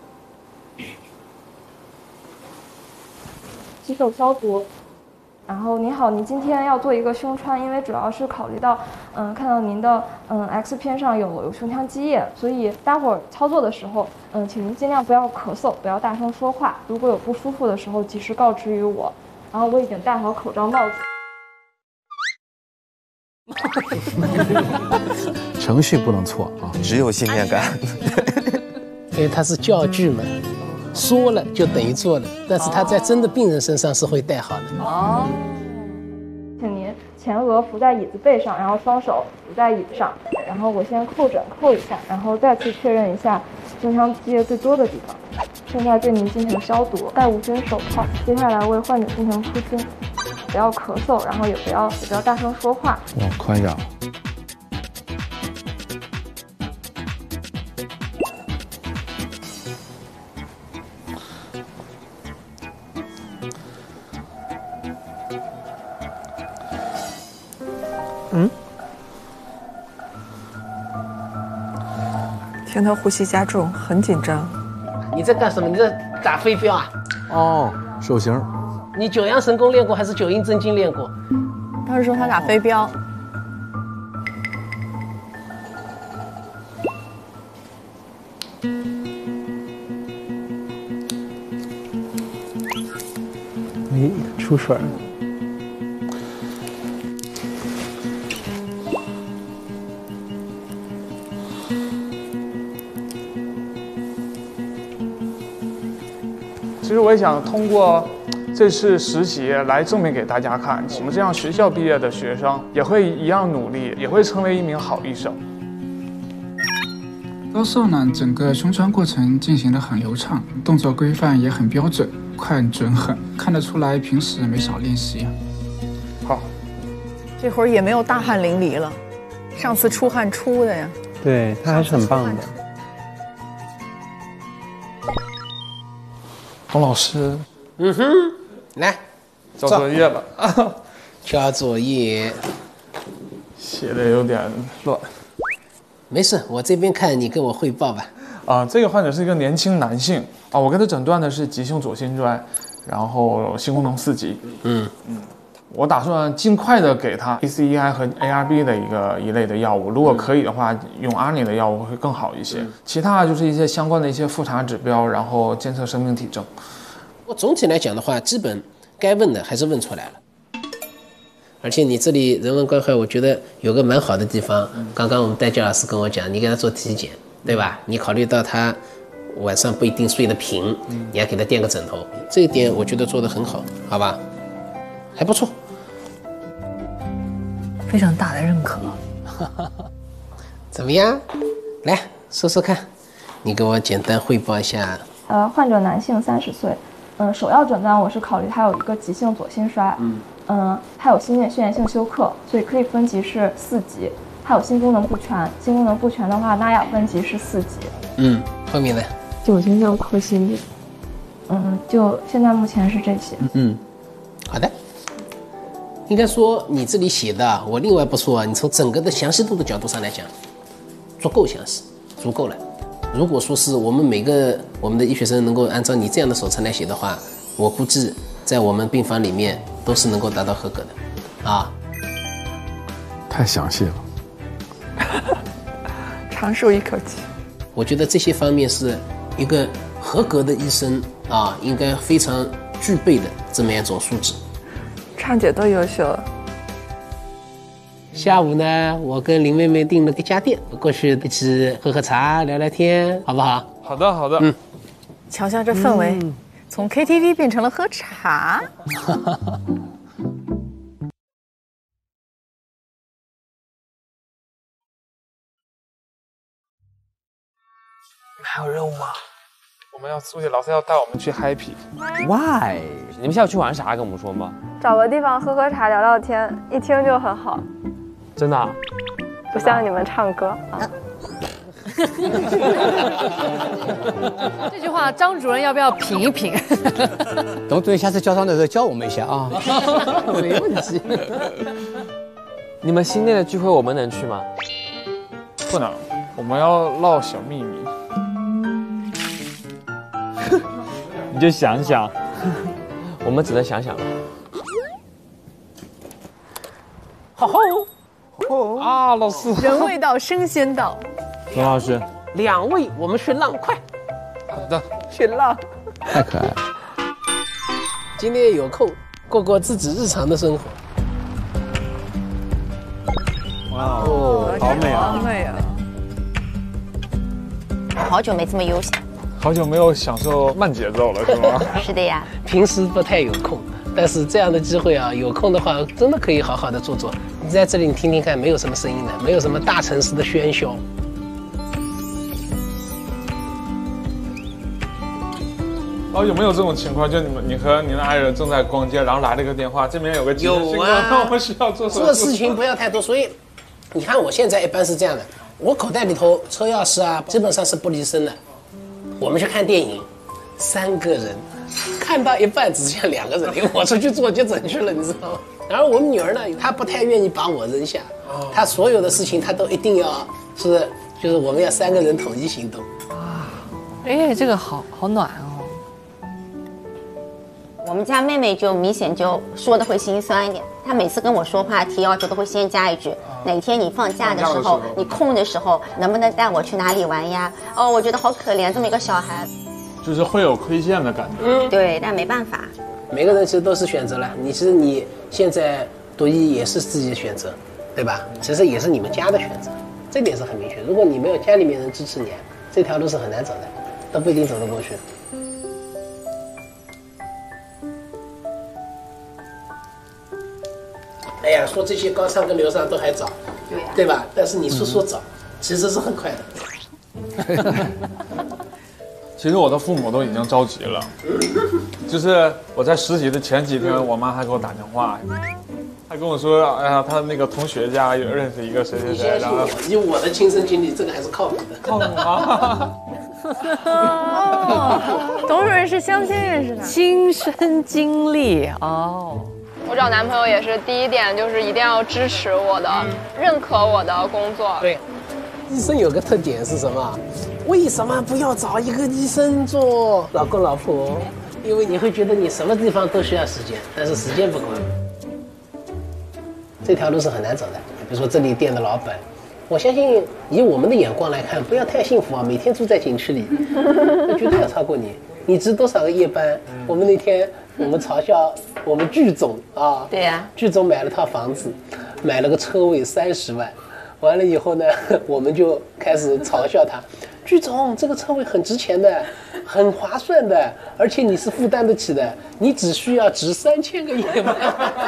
洗手消毒。然后您好，您今天要做一个胸穿，因为主要是考虑到，看到您的X 片上有胸腔积液，所以待会儿操作的时候，请您尽量不要咳嗽，不要大声说话。如果有不舒服的时候，及时告知于我。然后我已经戴好口罩、帽子。 程序不能错啊， 只有信念感。 因为它是教具嘛。说了就等于做了，但是它在真的病人身上是会带好的。 哦，请您前额扶在椅子背上，然后双手扶在椅子上，然后我先扣一下，然后再次确认一下胸腔积液最多的地方。现在对您进行消毒，戴无菌手套。接下来为患者进行出菌，不要咳嗽，然后也不要大声说话。 哇，宽养。 听他呼吸加重，很紧张。 你在干什么？你在打飞镖啊？ 哦，手型。 你九阳神功练过还是九阴真经练过？ 他是说他打飞镖。 哎，出水了。 其实我也想通过这次实习来证明给大家看，我们这样学校毕业的学生也会一样努力，也会成为一名好医生。 高少呢，整个胸穿过程进行得很流畅，动作规范也很标准，快准狠，看得出来平时没少练习。 好， 这会儿也没有大汗淋漓了，上次出汗出的呀。 对他还是很棒的。 洪老师， 来， 交作业了。 交作业， 写的有点乱。 没事，我这边看你跟我汇报吧。 这个患者是一个年轻男性啊，我给他诊断的是急性左心衰，然后心功能4级。我打算尽快的给他 ACEI 和 ARB 的一类的药物，如果可以的话，用阿尼的药物会更好一些。其他就是一些相关的一些复查指标，然后监测生命体征。 我总体来讲的话，基本该问的还是问出来了。 而且你这里人文关怀，我觉得有个蛮好的地方。刚刚我们代教老师跟我讲，你给他做体检，对吧？你考虑到他晚上不一定睡得平，你还给他垫个枕头，这一点我觉得做得很好，好吧？还不错， 非常大的认可。 怎么样？来说说看，你给我简单汇报一下。 患者男性，30岁。首要诊断我是考虑他有一个急性左心衰。他有心内血源性休克，所以可以分级是4级。他有心功能不全，心功能不全的话，纳雅分级是4级。 后面呢 ？9心脏扩心率。就现在目前是这些。 好的。应该说你这里写的，我另外不说啊，你从整个的详细度的角度上来讲，足够详细，足够了。如果说是我们我们的医学生能够按照你这样的手册来写的话，我估计在我们病房里面都是能够达到合格的，啊。 太详细了， 长舒一口气。 我觉得这些方面是一个合格的医生啊，应该非常具备的这么一种素质。 畅姐多优秀。 下午呢，我跟林妹妹订了一家店，过去一起喝喝茶、聊聊天，好不好？ 好的，好的。 瞧瞧这氛围，从 KTV 变成了喝茶。 还有任务吗？我们要出去，老师要带我们去 happy。 Why？ 你们下午去玩啥？跟我们说吗？ 找个地方喝喝茶、聊聊天，一听就很好。 真的、啊？ 不像你们唱歌啊。 这句话，张主任要不要品一品？ 董主任下次教章的时候教我们一下啊。 没问题。 你们新店的聚会我们能去吗？ 不能，我们要唠小秘密。 你就想想， 我们只能想想了。 好好啊，老师， 人未到，声先到。 董老师 ，2位，我们去浪，快！ 好的， 去浪。 太可爱了。 今天有空过过自己日常的生活。 哇哦，好美啊！ 好美啊！ 我好久没这么悠闲。 好久没有享受慢节奏了，是吗？ 是的呀。 平时不太有空，但是这样的机会啊，有空的话真的可以好好的坐坐。你在这里你听听看，没有什么声音的，没有什么大城市的喧嚣。 有没有这种情况？就你和你的爱人正在逛街，然后来了一个电话，这边有个急有啊， 我需要做手术。 做事情不要太多，所以你看我现在一般是这样的，我口袋里头车钥匙啊，基本上是不离身的。我们去看电影，3个人，看到一半只剩2个人，我出去做急诊去了，你知道吗？然后我们女儿呢，她不太愿意把我扔下，她所有的事情她都一定要就是我们要3个人统一行动。 哎，这个好暖哦。 我们家妹妹就明显就说的会心酸一点，她每次跟我说话提要求都会先加一句，哪天你放假的时候，你空的时候，能不能带我去哪里玩呀？哦，我觉得好可怜，这么一个小孩， 就是会有亏欠的感觉。 对，但没办法， 每个人其实都是选择了，其实你现在读医也是自己的选择，对吧？其实也是你们家的选择，这点是很明确。如果你没有家里面人支持你，这条路是很难走的，都不一定走得过去。哎呀，说这些高商跟流商都还早，对吧？但是你说早，其实是很快的。 其实我的父母都已经着急了，就是我在实习的前几天，我妈还给我打电话，还跟我说，哎呀，她那个同学家有认识一个谁谁谁，然后以我的亲身经历，这个还是靠谱的。 靠谱吗？ 董主任是相亲认识的， 亲身经历哦。 我找男朋友也是第一点就是一定要支持我的，认可我的工作。 对，医生有个特点是什么？为什么不要找一个医生做老公老婆？因为你会觉得你什么地方都需要时间，但是时间不够。这条路是很难走的。比如说这里店的老板，我相信以我们的眼光来看，不要太幸福啊，每天住在景区里，那绝对要超过你。你值多少个夜班？我们那天我们嘲笑我们剧总啊， 对呀， 剧总买了套房子，买了个车位30万，完了以后呢，我们就开始嘲笑他，剧总这个车位很值钱的，很划算的，而且你是负担得起的，你只需要值3000个夜班。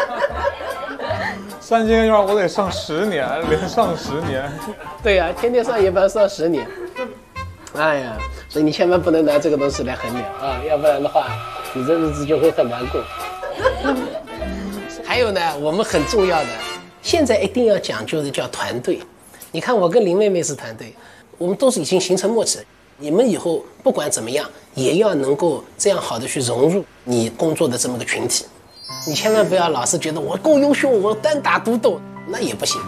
3000个夜班我得上10年，连上10年。 对呀、天天上夜班上10年。哎呀，所以你千万不能拿这个东西来衡量啊，要不然的话，你这日子就会很难过。还有呢，我们很重要的，现在一定要讲究的叫团队。你看我跟林妹妹是团队，我们都是已经形成默契了。你们以后不管怎么样，也要能够这样好的去融入你工作的这么个群体。你千万不要老是觉得我够优秀，我单打独斗，那也不行。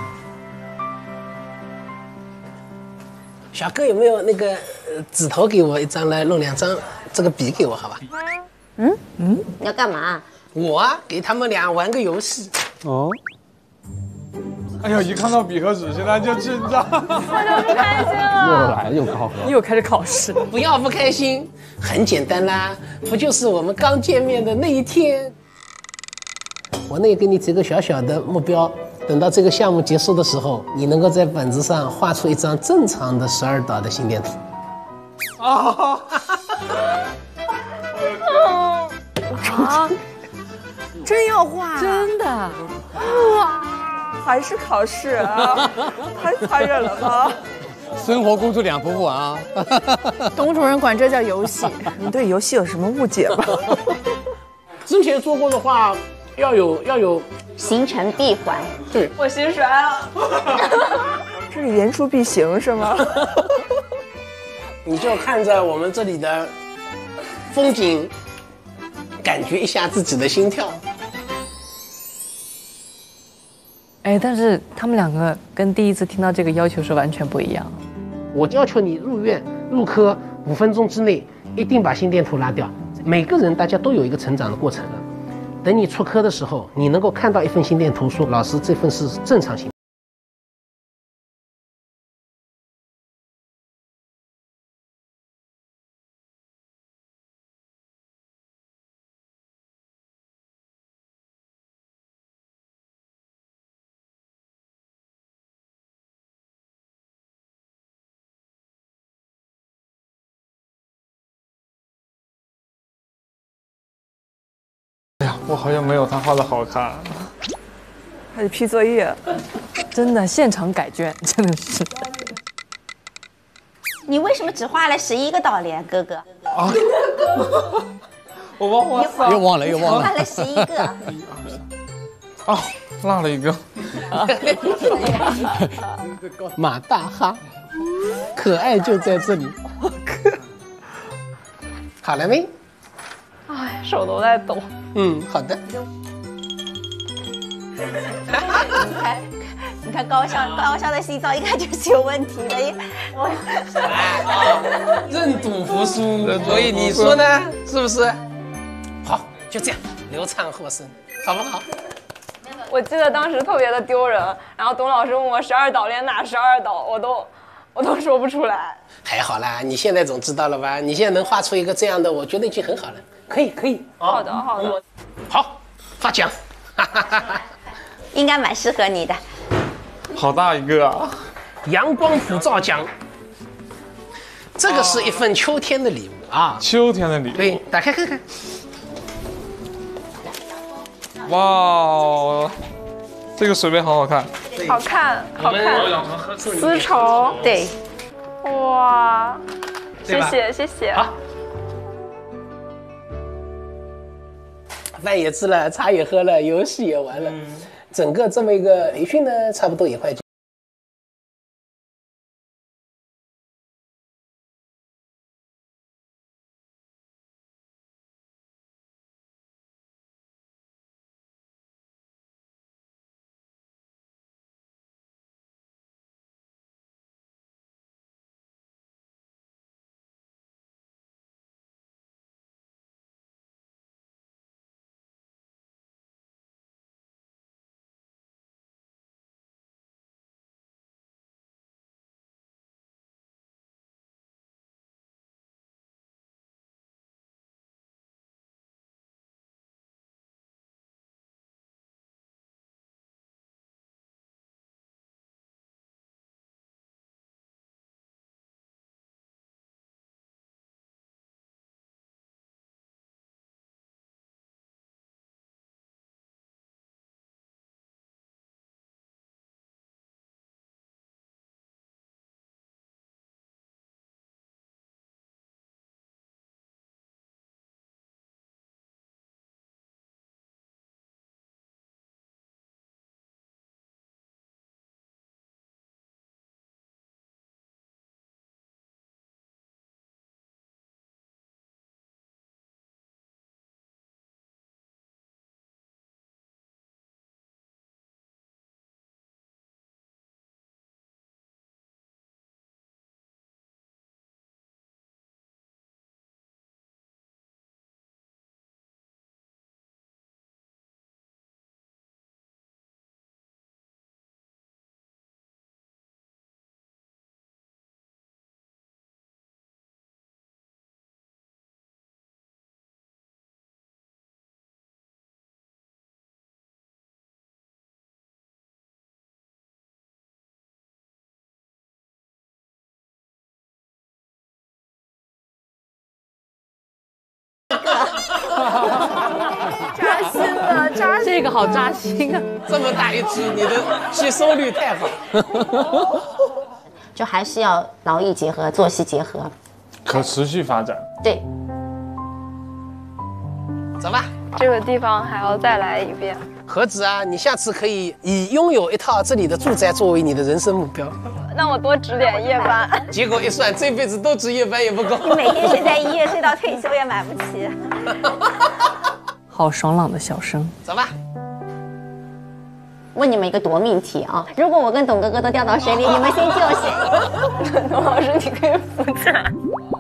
小哥有没有那个纸头给我一张来弄2张，这个笔给我好吧？ 你要干嘛？ 我啊，给他们俩玩个游戏。 哦。哎呦，一看到笔和纸，现在就紧张。 我就不开心了。 又考核， 又开始考试。 不要不开心，很简单啦，不就是我们刚见面的那一天？我那给你提个小小的目标，等到这个项目结束的时候，你能够在本子上画出一张正常的12岛的心电图。 啊！ 啊！真要画？ 真的？ 哇！还是考试啊？太残忍了吧！ 生活工作两不误啊！ 董主任管这叫游戏， 你对游戏有什么误解吧？ 之前说过的话，要有形成闭环。 对， 我心衰了。 这是言出必行是吗？ 你就看着我们这里的风景，感觉一下自己的心跳。 哎，但是他们两个跟第一次听到这个要求是完全不一样。 我要求你入院入科5分钟之内一定把心电图拉掉。每个人大家都有一个成长的过程了。等你出科的时候，你能够看到一份心电图，说老师这份是正常心。 哎呀，我好像没有他画的好看。 还得批作业， 真的现场改卷，真的是。 你为什么只画了11个岛链，哥哥？ 啊！我忘画又忘了。 画了11个。 啊，落了一个。 马大哈，可爱就在这里。好了没？ 哎，手都在抖。 好的。 你看高校的洗澡一看就是有问题的， 认赌服输，所以你说呢？是不是？好，就这样，流畅获胜，好不好？ 我记得当时特别的丢人，然后董老师问我12岛链哪12岛，我都说不出来。 还好啦，你现在总知道了吧？你现在能画出一个这样的，我觉得已经很好了。可以。 好的。 好，发奖。 应该蛮适合你的。 好大一个啊！ 阳光普照奖，这个是一份秋天的礼物啊。 秋天的礼物。 对，打开看看。 哇，这个水杯好好看。 好看。丝绸。 对。 哇，谢谢。 好。饭也吃了，茶也喝了，游戏也玩了，整个这么一个培训呢，差不多也快个好扎心啊！ 这么大一只，你的吸收率太好。 就还是要劳逸结合，作息结合， 可持续发展。 对， 走吧。 这个地方还要再来一遍。 何止啊！你下次可以以拥有一套这里的住宅作为你的人生目标。 那我多值点夜班。 结果一算，这辈子都值夜班也不够。 你每天睡在1夜睡到退休也买不起。 好爽朗的小声。 走吧。 问你们一个夺命题啊！如果我跟董哥哥都掉到水里，你们先救谁？ 董老师，你可以扶起来。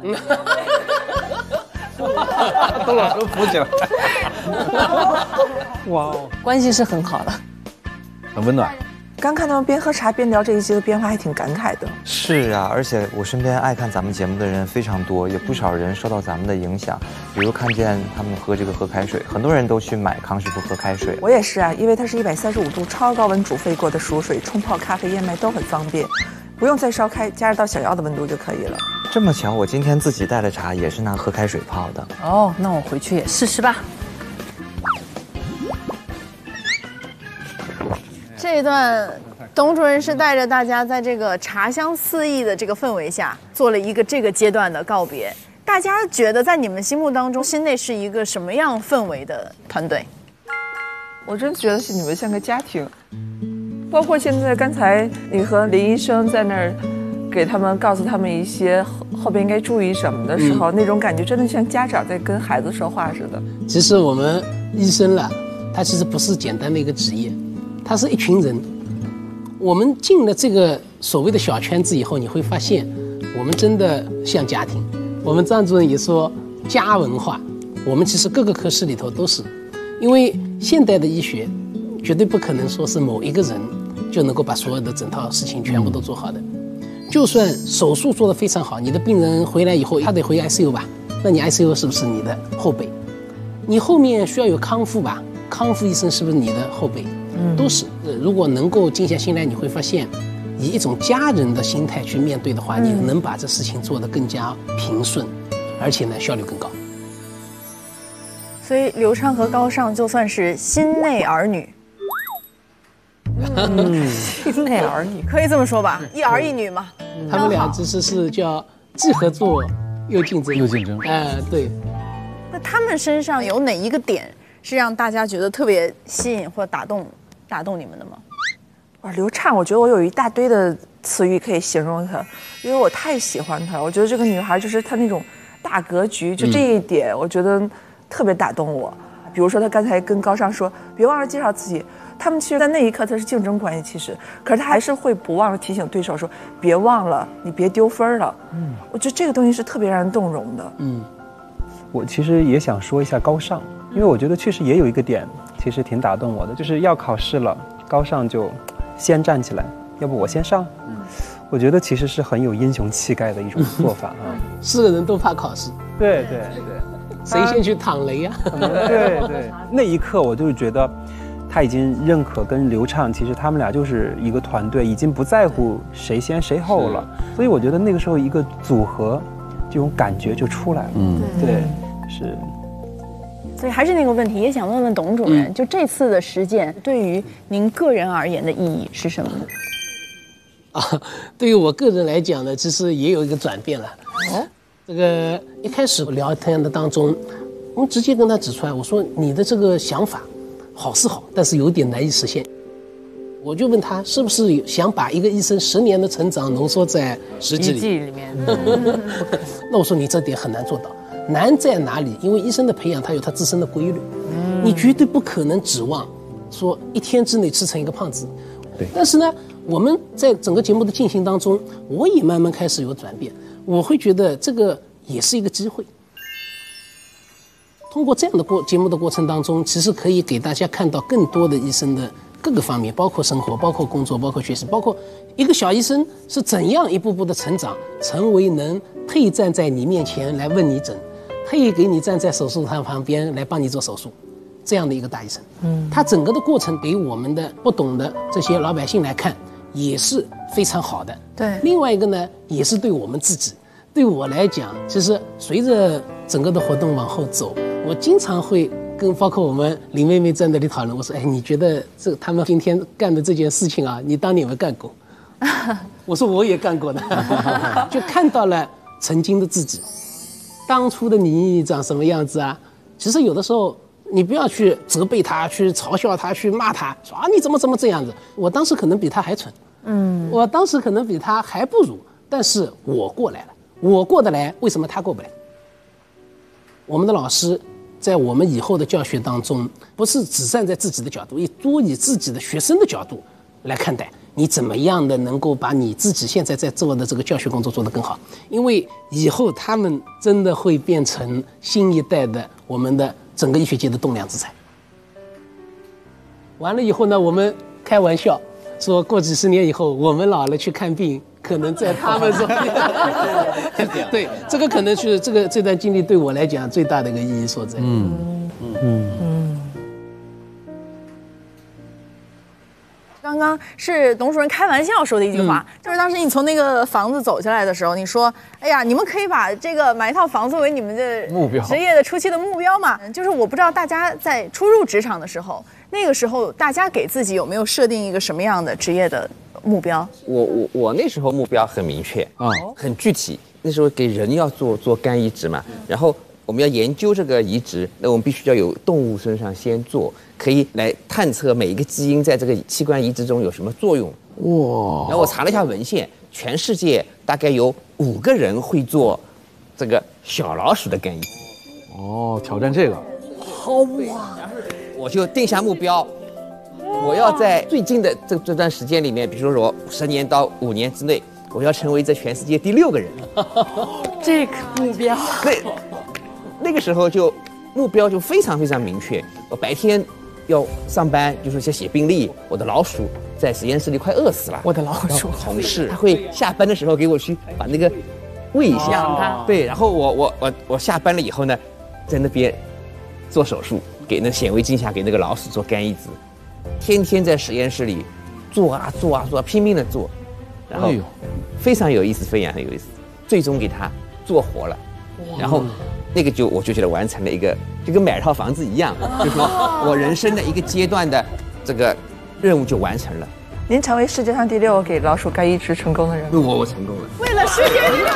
董老师扶起来。 哇哦，关系是很好的， 很温暖。 刚看到边喝茶边聊这一集的变化，还挺感慨的。 是啊，而且我身边爱看咱们节目的人非常多，有不少人受到咱们的影响。比如看见他们喝开水，很多人都去买康师傅喝开水。 我也是啊，因为它是135度超高温煮沸过的熟水，冲泡咖啡、燕麦都很方便，不用再烧开，加热到想要的温度就可以了。 这么巧，我今天自己带的茶也是拿喝开水泡的。 哦，那我回去也试试吧。 这一段，董主任是带着大家在这个茶香四溢的这个氛围下，做了一个这个阶段的告别。大家觉得在你们心目当中，心内是一个什么样氛围的团队？ 我真觉得是你们像个家庭，包括现在刚才你和林医生在那儿给他们告诉他们一些后边应该注意什么的时候，那种感觉真的像家长在跟孩子说话似的。 其实我们医生啦，他其实不是简单的一个职业，他是一群人。我们进了这个所谓的小圈子以后，你会发现，我们真的像家庭。我们张主任也说家文化，我们其实各个科室里头都是，因为现代的医学绝对不可能说是某一个人就能够把所有的整套事情全部都做好的。就算手术做得非常好，你的病人回来以后他得回 ICU 吧，那你 ICU 是不是你的后辈？你后面需要有康复吧，康复医生是不是你的后辈？都是。如果能够静下心来，你会发现，以一种家人的心态去面对的话，你能把这事情做得更加平顺，而且呢效率更高。 所以刘畅和高尚就算是心内儿女。 心内儿女可以这么说吧，一儿一女嘛。 他们俩其实是叫既合作又竞争。 又竞争。 对。 那他们身上有哪一个点是让大家觉得特别吸引或打动你们的吗？ 哇，刘畅，我觉得我有一大堆的词语可以形容她，因为我太喜欢她。我觉得这个女孩就是她那种大格局，就这一点，我觉得特别打动我。比如说，她刚才跟高尚说，别忘了介绍自己。他们其实，在那一刻，他是竞争关系，其实，可是他还是会不忘了提醒对手说，别忘了，你别丢分了。我觉得这个东西是特别让人动容的。 我其实也想说一下高尚，因为我觉得确实也有一个点，其实挺打动我的，就是要考试了，高尚就先站起来，要不我先上。我觉得其实是很有英雄气概的一种做法啊。 4个人都怕考试。 对， 谁先去躺雷呀？ 对，那一刻我就是觉得，他已经认可跟刘畅，其实他们俩就是一个团队，已经不在乎谁先谁后了。所以我觉得那个时候一个组合，这种感觉就出来了。对，是。 所以还是那个问题，也想问问董主任，就这次的实践对于您个人而言的意义是什么呢？ 对于我个人来讲呢，其实也有一个转变了。这个一开始聊天的当中，我直接跟他指出来，我说你的这个想法好是好，但是有点难以实现。我就问他是不是想把一个医生10年的成长浓缩在10集里面。 那我说你这点很难做到。难在哪里？因为医生的培养他有他自身的规律，你绝对不可能指望说1天之内吃成一个胖子。 对。 但是呢，我们在整个节目的进行当中，我也慢慢开始有转变。我会觉得这个也是一个机会。通过这样的节目的过程当中，其实可以给大家看到更多的医生的各个方面，包括生活，包括工作，包括学习，包括一个小医生是怎样一步步的成长，成为能配站在你面前来问你诊，配给你站在手术台旁边来帮你做手术，这样的一个大医生。他整个的过程给我们的不懂的这些老百姓来看也是非常好的。 对。 另外一个呢，也是对我们自己，对我来讲，其实随着整个的活动往后走，我经常会跟包括我们林妹妹在那里讨论，我说，哎，你觉得他们今天干的这件事情啊，你当年有没有干过？我说我也干过的，就看到了曾经的自己，当初的你长什么样子啊？其实有的时候你不要去责备他，去嘲笑他，去骂他，说啊你怎么这样子？我当时可能比他还蠢，我当时可能比他还不如，但是我过来了，我过得来，为什么他过不来？我们的老师在我们以后的教学当中，不是只站在自己的角度，也多以自己的学生的角度来看待。你怎么样的能够把你自己现在在做的这个教学工作做得更好？因为以后他们真的会变成新一代的我们的整个医学界的栋梁之才。完了以后呢，我们开玩笑说，过几十年以后，我们老了去看病，可能在他们手里。对，这个可能是这段经历对我来讲最大的一个意义所在。 刚刚是董主任开玩笑说的一句话，就是当时你从那个房子走下来的时候，你说：“哎呀，你们可以把这个买一套房作为你们的目标， 职业的初期的目标嘛。”就是我不知道大家在初入职场的时候，那个时候大家给自己有没有设定一个什么样的职业的目标？ 我那时候目标很明确啊，很具体。那时候给人要做肝移植嘛，然后我们要研究这个移植，那我们必须要有动物身上先做，可以来探测每一个基因在这个器官移植中有什么作用。哇！然后我查了一下文献，全世界大概有5个人会做这个小老鼠的肝移植。 哦，挑战这个， 好哇！我就定下目标，我要在最近的这段时间里面，比如说我10年到5年之内，我要成为这全世界第6个人。 这个目标， 那个时候就目标就非常非常明确。我白天要上班，就是写病历，我的老鼠在实验室里快饿死了。 我的老鼠， 同事他会下班的时候给我去把那个喂一下， 养它。 对，然后我下班了以后呢，在那边做手术，给那显微镜下给那个老鼠做肝移植，天天在实验室里做啊，拼命的做，然后非常有意思，非常很有意思，最终给它做活了，然后那个我就觉得完成了一个，就跟买套房子一样，就是说我人生的一个阶段的这个任务就完成了。 您成为世界上第6个给老鼠肝移植成功的人。 我成功了。 为了世界第6。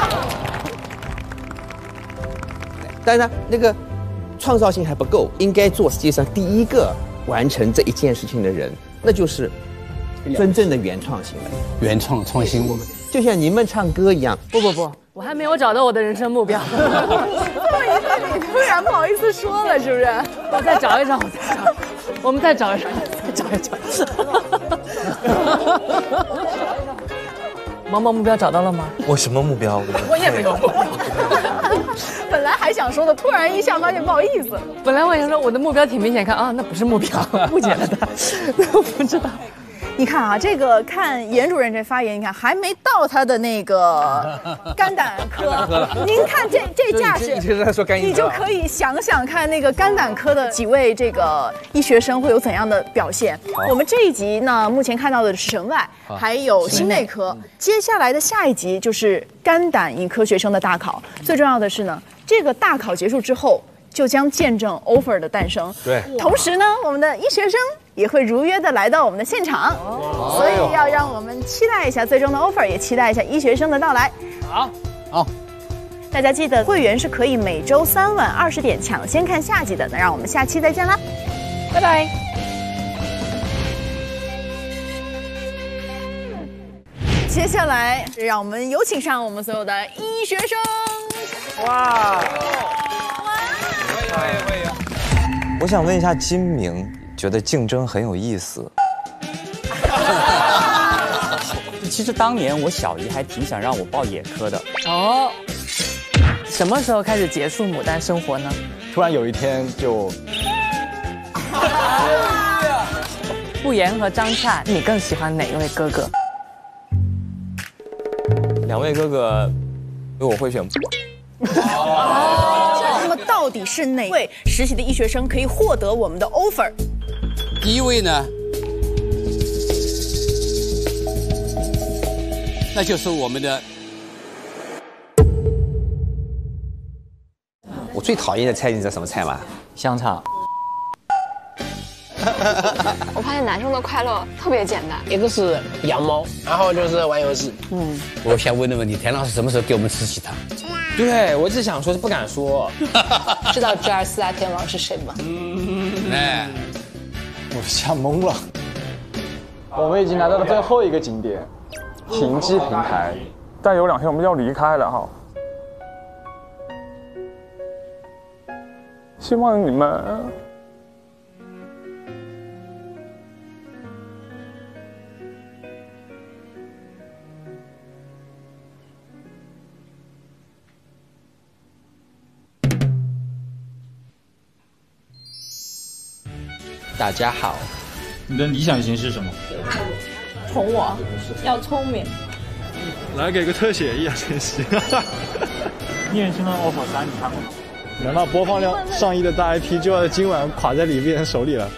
当然那个创造性还不够，应该做世界上第1个完成这一件事情的人，那就是真正的原创性了。 原创创新， 就像你们唱歌一样。 不，我还没有找到我的人生目标。 你突然不好意思说了，是不是？ 我再找一找，我们再找一找。毛毛目标找到了吗？ 我什么目标？ 我也没有目标。 本来还想说的，突然一下发现不好意思。 本来我想说我的目标挺明显，看啊，那不是目标，误解了他。我不知道。 你看啊，这个看严主任这发言，你看还没到他的那个肝胆科，您看这架势，你就可以想想看那个肝胆科的几位这个医学生会有怎样的表现。我们这一集呢，目前看到的是神外，还有心内科，接下来的下一集就是肝胆医科学生的大考。最重要的是呢，这个大考结束之后，就将见证 offer 的诞生。 对， 同时呢，我们的医学生也会如约的来到我们的现场，所以要让我们期待一下最终的 offer， 也期待一下医学生的到来。 好， 大家记得会员是可以每周3晚20点抢先看下集的。那让我们下期再见啦，拜拜。接下来让我们有请上我们所有的医学生。 哇！我想问一下金明，觉得竞争很有意思。 其实当年我小姨还挺想让我报眼科的。 哦，什么时候开始结束牡丹生活呢？ 突然有一天就…… 不言和张洽，你更喜欢哪一位哥哥 ？2位哥哥，我会选。 那么到底是哪位实习的医学生可以获得我们的 offer？ 第一位呢，那就是我们的。 我最讨厌的菜，你知道什么菜吗？ 香肠。 我发现男生的快乐特别简单， 一个是养猫，然后就是玩游戏。 我想问的问题，田老师什么时候给我们吃鸡汤？ 对，我只想说，不敢说。 知道 GR4大天王是谁吗？ 哎， 我吓懵了。我们已经来到了最后一个景点，停机平台。 再有2天我们要离开了哈。希望你们大家好， 你的理想型是什么？ 宠我，要聪明。 来给个特写，易烊千玺。 猎人心动 offer 3，你看过吗？ 难道播放量上亿的大 IP 就要今晚垮在李碧人手里了？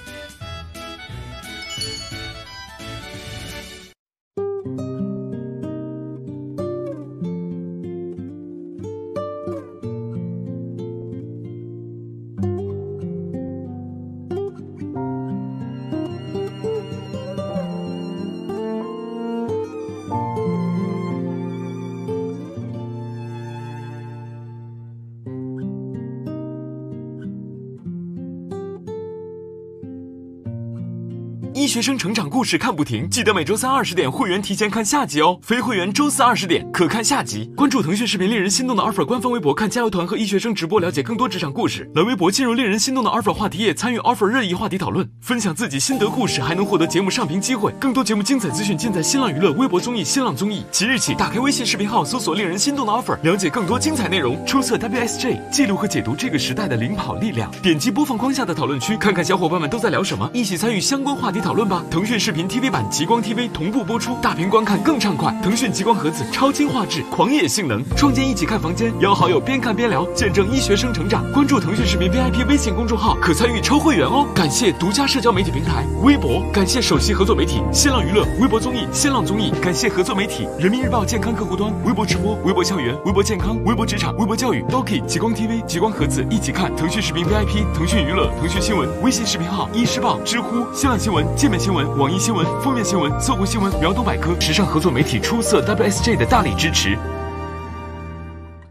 医学生成长故事看不停，记得每周3 20点会员提前看下集哦。非会员周4 20点可看下集。关注腾讯视频令人心动的 offer 官方微博，看加油团和医学生直播，了解更多职场故事。来微博进入令人心动的 offer 话题页，参与 offer 热议话题讨论，分享自己心得故事，还能获得节目上屏机会。更多节目精彩资讯尽在新浪娱乐微博综艺新浪综艺。即日起打开微信视频号，搜索令人心动的 offer， 了解更多精彩内容。出色 WSJ， 记录和解读这个时代的领跑力量。点击播放框下的讨论区，看看小伙伴们都在聊什么，一起参与相关话题讨论吧。腾讯视频 TV 版极光 TV 同步播出，大屏观看更畅快。腾讯极光盒子超精画质，狂野性能，创建一起看房间，邀好友边看边聊，见证医学生成长。关注腾讯视频 VIP 微信公众号，可参与抽会员哦。感谢独家社交媒体平台微博，感谢首席合作媒体新浪娱乐微博综艺新浪综艺，感谢合作媒体人民日报健康客户端、微博直播、微博校园、微博健康、微博职场、微博教育 Doki 极光 TV 极光盒子一起看。腾讯视频 VIP 腾讯娱乐、腾讯新闻微信视频号、医师报、知乎、新浪新闻、界面新闻、网易新闻、封面新闻、搜狐新闻、秒懂百科，时尚合作媒体出色 WSJ 的大力支持。